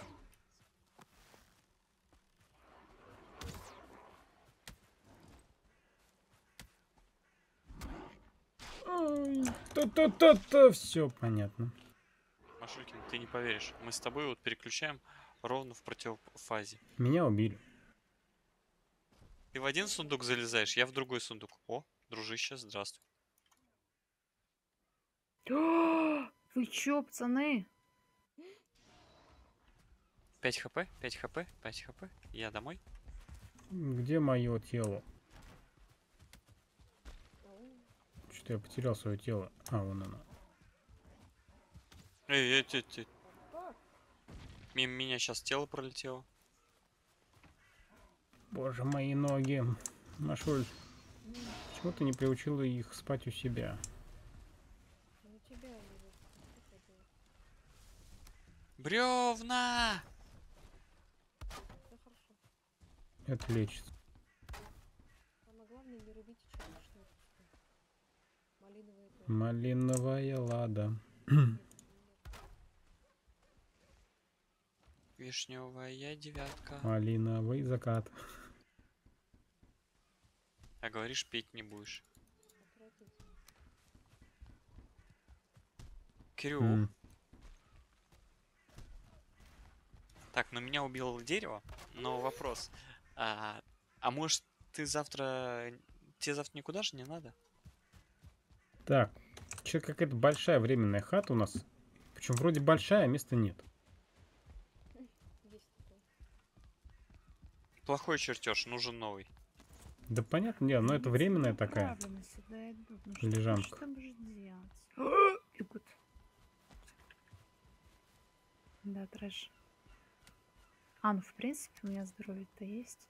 E: Та-та-та-та, все понятно.
C: Машулькин, ты не поверишь. Мы с тобой вот переключаем ровно в противофазе.
E: Меня убили.
C: Ты в один сундук залезаешь, я в другой сундук. О, дружище, здравствуй.
A: Вы чё, пацаны?
C: пять хп, пять хп, пять хп. Я домой.
E: Где мое тело?
F: Ау.
E: Что-то я потерял свое тело. А, вон оно.
C: Эй, эй, эй, эй.
F: Опа.
C: Мимо меня сейчас тело пролетело.
E: Боже, мои ноги. Машуль, почему ты не приучила их спать у себя?
F: Ну тебя они вот. Что поделать?
C: Бревна!
F: Все хорошо.
E: Это лечится.
F: Самое главное, не рубите черничную кусту. Малиновые тоже.
E: Малиновая лада.
C: Вишневая девятка.
E: Малиновый закат.
C: А говоришь, петь не будешь.
F: Отвратительно.
C: Кирюх.
E: М.
C: Так, ну меня убило дерево, но вопрос. А, а может ты завтра... Тебе завтра никуда же не надо?
E: Так, что какая-то большая временная хата у нас. Причем вроде большая, а места нет.
F: Есть такое.
C: Плохой чертеж, нужен новый.
E: Да понятно, нет, но это временная такая.
A: Правильно сюда идут. Ну что
E: Лежанка.
A: ты там будешь делать? Бегут. Да, трэш. А, ну в принципе у меня здоровье-то есть.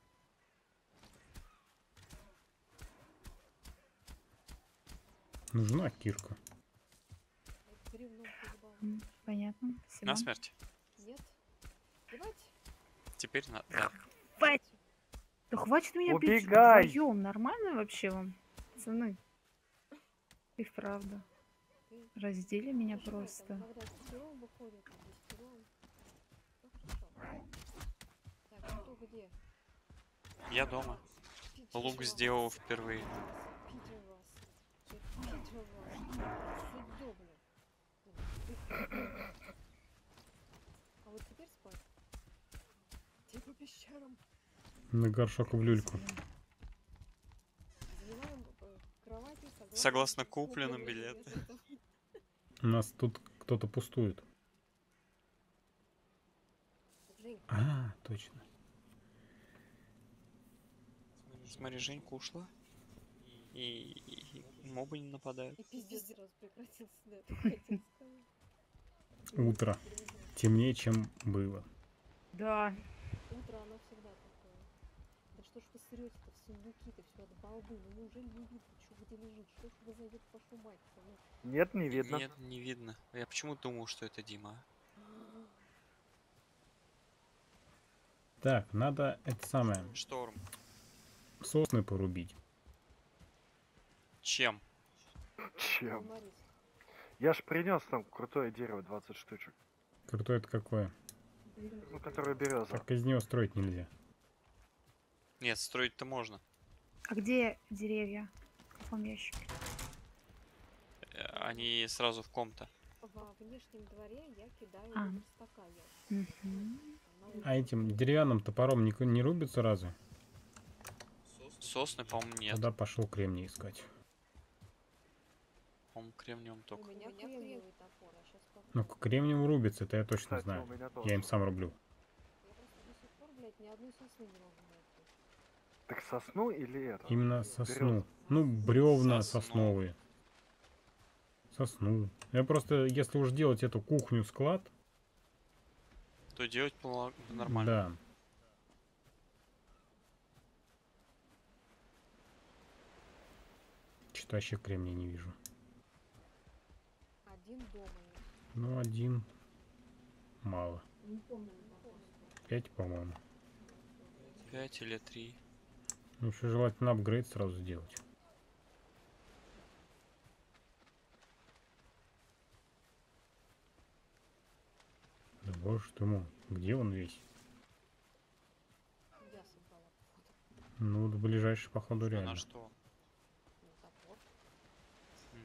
E: Нужна кирка.
F: Это бревном поебал.
A: М, Понятно. Спасибо.
C: На смерть.
F: Нет. Ебать.
C: Теперь на... Да.
A: Хватит! Да хватит меня бить
D: Убегай!
A: вдвоем. Нормально вообще вам? Пацаны. И вправду.
F: Ты
A: Раздели меня
F: нажимай там,
A: просто.
F: когда шестером выходит, десятером. Ну хорошо. Так, кто где?
C: Я дома. Лук
F: Пидорас.
C: сделал впервые.
F: Пидорас. Ты пидорас. Сюда, блин. А вот теперь спать. Ты по пещерам.
E: На горшок в люльку.
F: Занимаем э, кровати согласно,
C: Согласно купленным билетам.
E: У нас тут кто-то пустует.
F: Жень,
E: А, точно.
C: Смотри, Женька ушла. И, и- и мобы не нападают.
F: и пиздец раз прекратился, да, это хотел сказать.
E: Утро. Темнее, чем было.
A: Да.
F: Утро, оно всегда такое. Да что ж вы срете-то в сундуки-то все от балды? Ну неужели не видно, что где лежит? Что ж вы зайдет вашу мать-то? Ну,
D: Нет, не видно.
C: Нет, не видно. Я почему думал, что это Дима?
E: Так, надо это самое,
C: Шторм.
E: сосны порубить.
C: Чем?
D: Чем?
F: Юморист.
D: Я ж принес там крутое дерево, двадцать штучек.
E: Крутой это какое?
D: Ну, которое береза.
E: Так из него строить нельзя.
C: Нет, строить-то можно.
A: А где деревья? В каком ящике?
C: Э, Они сразу в ком-то.
F: Во внешнем дворе я кидаю
A: А.
F: до верстака ящик.
A: Мгм.
F: На улице.
E: А этим деревянным топором не, не рубится разве?
C: Сосны, по-моему, нет.
E: Тогда пошел кремний искать.
C: По-моему, кремниевым
F: У
C: только.
F: меня кремниевый топор, а сейчас
E: Ну, к кремниеву рубится, это я точно
D: Кстати, у
E: знаю.
D: меня
E: Я им
D: тоже.
E: сам рублю.
F: Я просто до сих пор, блядь, ни одной сосны не могу найти.
D: Так сосну или это?
E: Именно сосну.
D: Березу.
E: Ну, бревна
C: Сосну.
E: сосновые. Сосну. Я просто, если уж делать эту кухню-склад,
C: То делать было нормально.
E: да. Что-то вообще кремния не вижу.
F: Один дома есть.
E: Ну, один. Мало. Пять, по-моему.
C: Пять или три.
E: Ну, еще желательно апгрейд сразу сделать. Да боже ты мой, где он весь?
F: Я собрала, походу.
E: Ну, до ближайшей, походу,
C: А
E: реально.
C: на что?
F: Ну, топор.
C: М.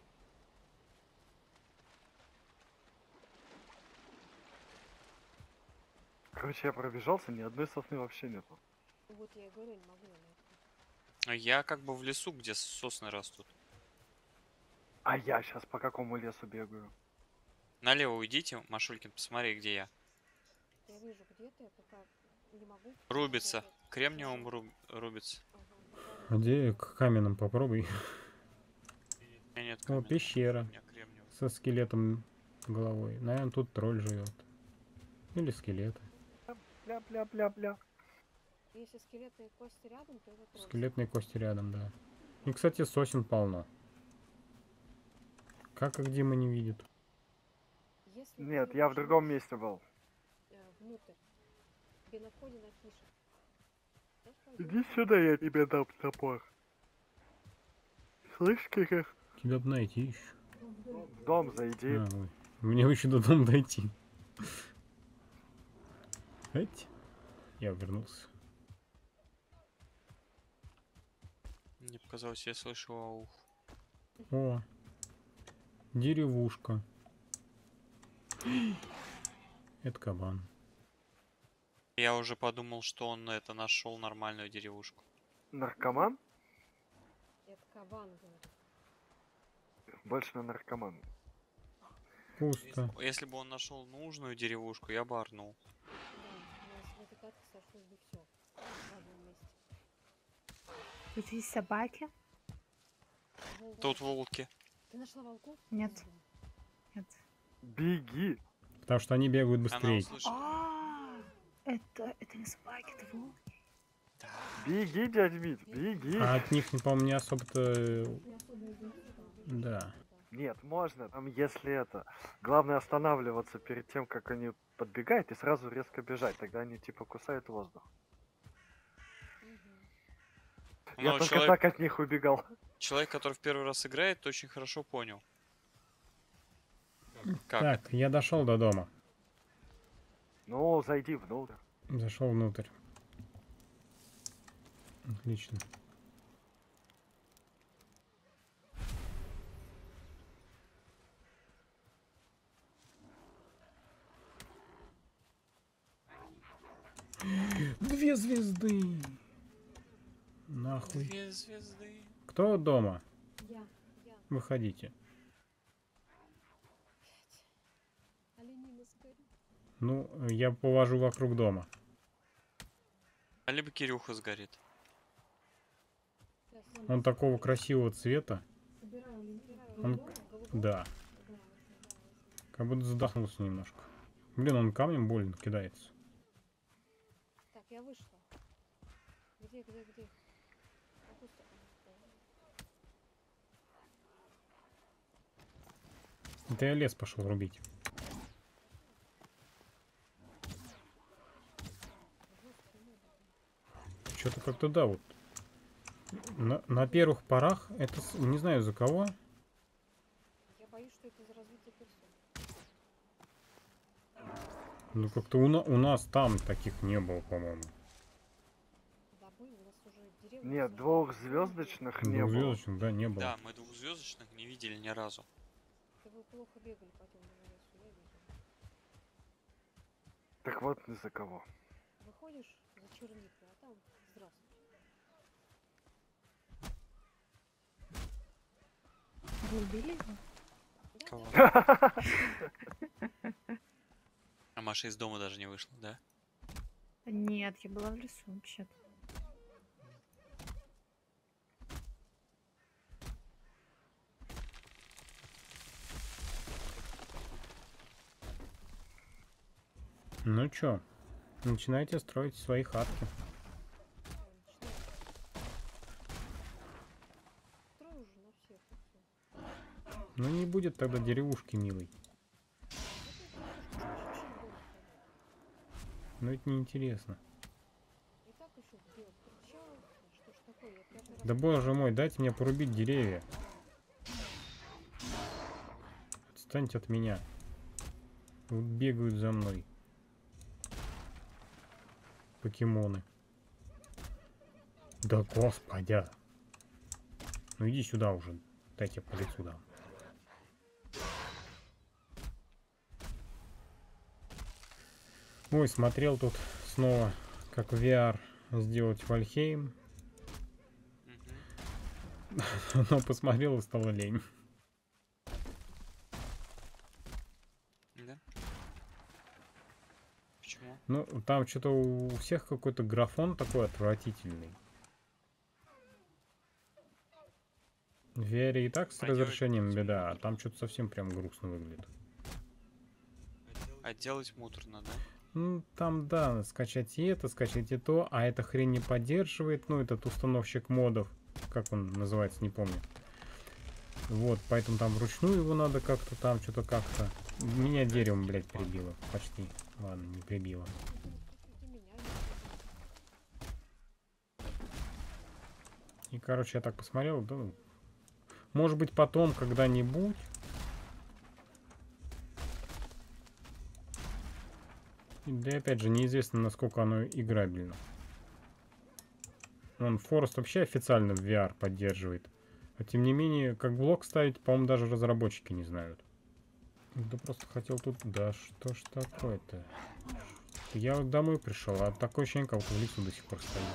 D: Короче, я пробежался, ни одной сосны вообще нету.
F: Ну, вот я и говорю, не могу я найти.
C: А я как бы в лесу, где сосны растут.
D: А я сейчас по какому лесу бегаю?
C: Налево уйдите, Машулькин, посмотри, где я.
F: Я вижу, где ты, я пока не могу.
C: Рубится.
F: понять.
C: Кремниевым руб- рубится.
F: Ага, пока не-
E: Где к каменным попробуй?
C: У меня нет
E: О,
C: камня.
E: пещера.
C: У меня кремниевый.
E: Со скелетом головой. Наверное, тут тролль живет. Или скелеты.
D: Бля-бля-бля-бля.
F: Если скелетные кости рядом, то это тролль.
E: Скелетные кости рядом, да. И, кстати, сосен полно. Как и где мы не видит?
F: Если
D: Нет,
F: ты
D: я в другом
F: нажмёшь,
D: месте был.
F: э, внутрь, тебе на входе напишет. Знаешь, как
D: Иди сюда, я тебе дам топор. Слышь, как
E: Тебя бы найти еще.
D: в дом зайди.
E: А, ой. Мне бы еще до дома дойти. Эть. Я вернулся.
C: Мне показалось, я слышу аух.
E: О. Деревушка. Это кабан.
C: Я уже подумал, что он это нашел нормальную деревушку.
D: Наркоман?
F: это кабан, говорит.
D: Больше на наркоман.
E: Пусто.
C: Если бы он нашел нужную деревушку, я бы орнул.
F: Да, у нас в этой катке сошлось бы все в одном месте.
A: Тут есть собаки?
F: Волк.
C: Тут волки.
F: Ты нашла волков?
A: Нет.
F: Пизду.
A: Нет.
D: Беги.
E: Потому что они бегают
C: Она
E: быстрее.
C: услышала.
A: А, это, это не собаки, это волки.
D: Беги, дядь Мить, беги.
E: А от них, по-моему, не особо-то... э, Да.
D: Нет, можно. Там если это. Главное останавливаться перед тем, как они подбегают, и сразу резко бежать. Тогда они типа кусают воздух.
F: Мгм.
D: Я
C: Но
D: только
C: человек,
D: так от них убегал.
C: человек, который в первый раз играет, очень хорошо понял. Как
E: Так, я дошел до дома.
D: Ну, зайди внутрь.
E: Зашел внутрь. Отлично. Две звезды. Нахуй.
C: Две звезды.
E: Кто дома?
F: Я, я.
E: Выходите.
F: Оленина сгорит.
E: Ну, я повожу вокруг дома.
C: А либо Кирюха сгорит.
F: Сейчас
E: Он такого красивого цвета.
F: собираю
E: Он-
F: голубого, голубого.
E: Да. Как будто задохнулся немножко. Блин, он камнем больно кидается.
F: Так, я вышла. Где, где, где? В какую сторону?
E: Это я лес пошел рубить. что-то как-то да, вот. На, на первых порах, это с- не знаю за кого.
F: Я боюсь, что это из развития персон.
E: Ну как-то у, на- у нас там таких не было, по-моему.
F: Да, были, у нас уже деревня.
D: Нет,
F: сожгли,
D: двухзвездочных не было.
E: Двухзвездочных, да, не было.
C: Да, мы двухзвездочных не видели ни разу.
F: это вы плохо бегали по темному лесу, я видела.
D: Так вот из-за кого.
F: Выходишь за черникой, а там здравствуйте.
A: Вы убили его?
F: Да,
C: Кого?
F: да,
C: А Маша из дома даже не вышла, да?
A: Нет, я была в лесу вообще-то.
E: Ну чё, начинайте строить свои хатки.
F: начинай. Строй уже на всех и всё.
E: Ну не будет тогда деревушки милой. Но это неинтересно.
F: И так еще сделать причал. Да что ж такое, я каждый раз...
E: Да боже мой, дайте мне порубить деревья. Отстаньте от меня. Вот бегают за мной. Покемоны. Да господи. Ну иди сюда уже. Дайте по лицу дам. Ой, смотрел тут снова, как в ви ар сделать Вальхейм.
C: Мгм.
E: Но посмотрел и стало лень.
C: Да? Почему?
E: Ну, там что-то у всех какой-то графон такой отвратительный. В ви ар и так с
C: Поделать
E: разрешением
C: будет
E: беда, а
C: муторно.
E: там что-то совсем прям грустно выглядит.
C: А делать муторно, да?
E: Ну, там, да, скачать и это, скачать и то, а эта хрень не поддерживает, ну, этот установщик модов, как он называется, не помню. Вот, поэтому там вручную его надо как-то там, что-то как-то. Меня деревом, блядь, прибило, почти. Ладно, не прибило.
F: И меня не
E: И, короче, я так посмотрел, да, ну, может быть, потом, когда-нибудь. Да и опять же, неизвестно, насколько оно играбельно. Он Forest вообще официально в ви ар поддерживает. А тем не менее, как блок ставить, по-моему, даже разработчики не знают. Да просто хотел тут... Да что ж такое-то? Я вот домой пришел, а такое ощущение, как будто в лесу до сих пор стою.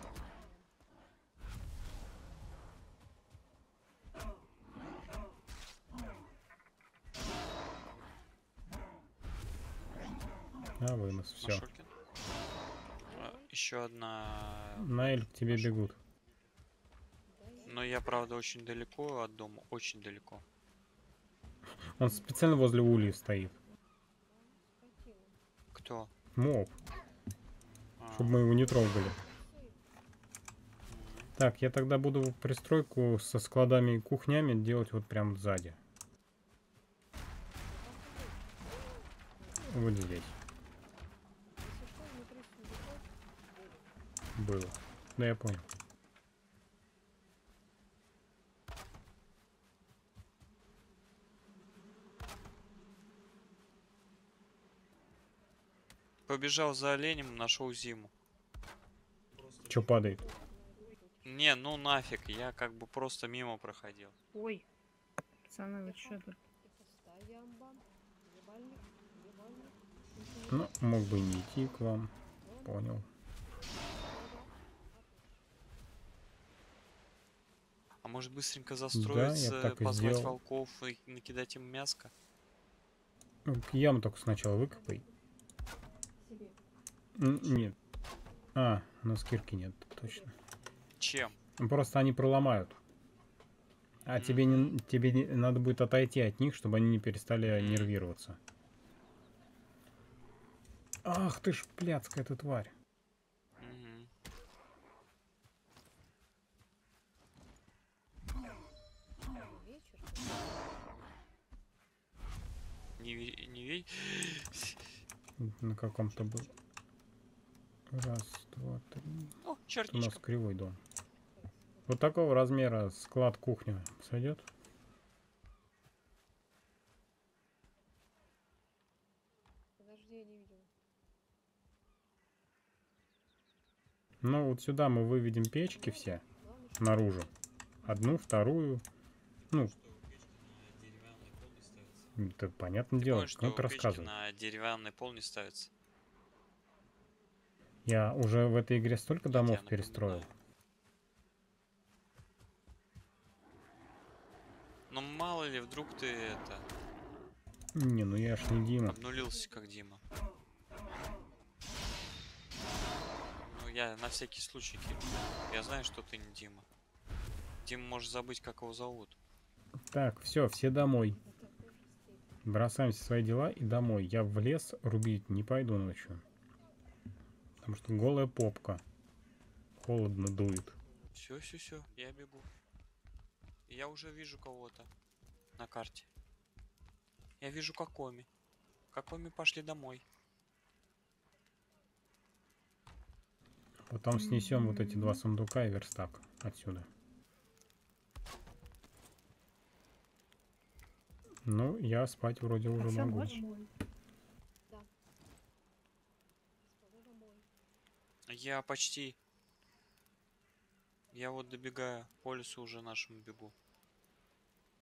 E: А, вынос, все.
C: Машокин? Еще одна...
E: Наэль, к тебе
C: Хорошо.
E: бегут.
C: Но я, правда, очень далеко от дома. Очень далеко.
E: Он специально возле ульи стоит.
F: скотина.
C: Кто?
E: Моб,
C: А,
E: чтобы мы его не трогали.
C: мгм.
E: Так, я тогда буду пристройку со складами и кухнями делать вот прям сзади. Вот здесь.
F: Если что, внутри сундуков дерево.
E: Было. Да, я понял.
C: Побежал за оленем, нашел зиму.
E: Че падает?
C: Не, ну нафиг, я как бы просто мимо проходил.
A: Ой, пацаны, вы что тут?
F: Тихо, стая амбам. Ебальник, ебальник.
E: Ну, мог бы и не идти к вам. Понял.
C: А может быстренько
E: Да,
C: застроиться,
E: я так и
C: позвать
E: сделал.
C: волков и накидать им мяско?
E: Ну, яму только сначала выкопай.
F: Себе.
E: Н- Нет. А, на скирки нет, точно.
C: Чем?
E: Ну, просто они проломают. А тебе не, тебе не- надо будет отойти от них, чтобы они не перестали
C: Мгм.
E: нервироваться. Ах ты ж, блядская ты тварь.
C: Мгм.
F: Вечер.
C: Не, ви- не ви-
E: На каком-то был. Раз, два, три.
C: О,
E: Это у нас
C: черничка.
E: кривой дом. Вот такого размера склад кухня сойдет?
F: Подожди, я не видела.
E: Ну вот сюда мы выведем печки все
F: Главное, что
E: наружу. Одну, вторую. Ну, это понятное
C: Ты
E: дело,
C: помнишь,
E: кому
C: что
E: ты
C: печки
E: рассказывай.
C: на деревянный пол не ставятся?
E: Я уже в этой игре столько
C: Я
E: домов
C: тебе
E: перестроил.
C: напоминаю. Ну мало ли, вдруг ты это
E: Не, ну я ж не Дима.
C: обнулился, как Дима. Ну я на всякий случай кину. Я знаю, что ты не Дима. Дима может забыть, как его зовут.
E: Так, все, все домой.
F: до такой же степени.
E: Бросаем все свои дела и домой. Я в лес рубить не пойду ночью. Потому что голая попка. Холодно дует.
C: Все, все, все, я бегу. Я уже вижу кого-то на карте. Я вижу Какоми. Какоми пошли домой.
E: Потом снесем вот эти два сундука и верстак отсюда. Ну, я спать вроде уже
A: всё,
E: могу.
A: ночь?
F: Да. Господа домой.
C: Я почти. Я вот добегаю. По лесу уже нашему бегу.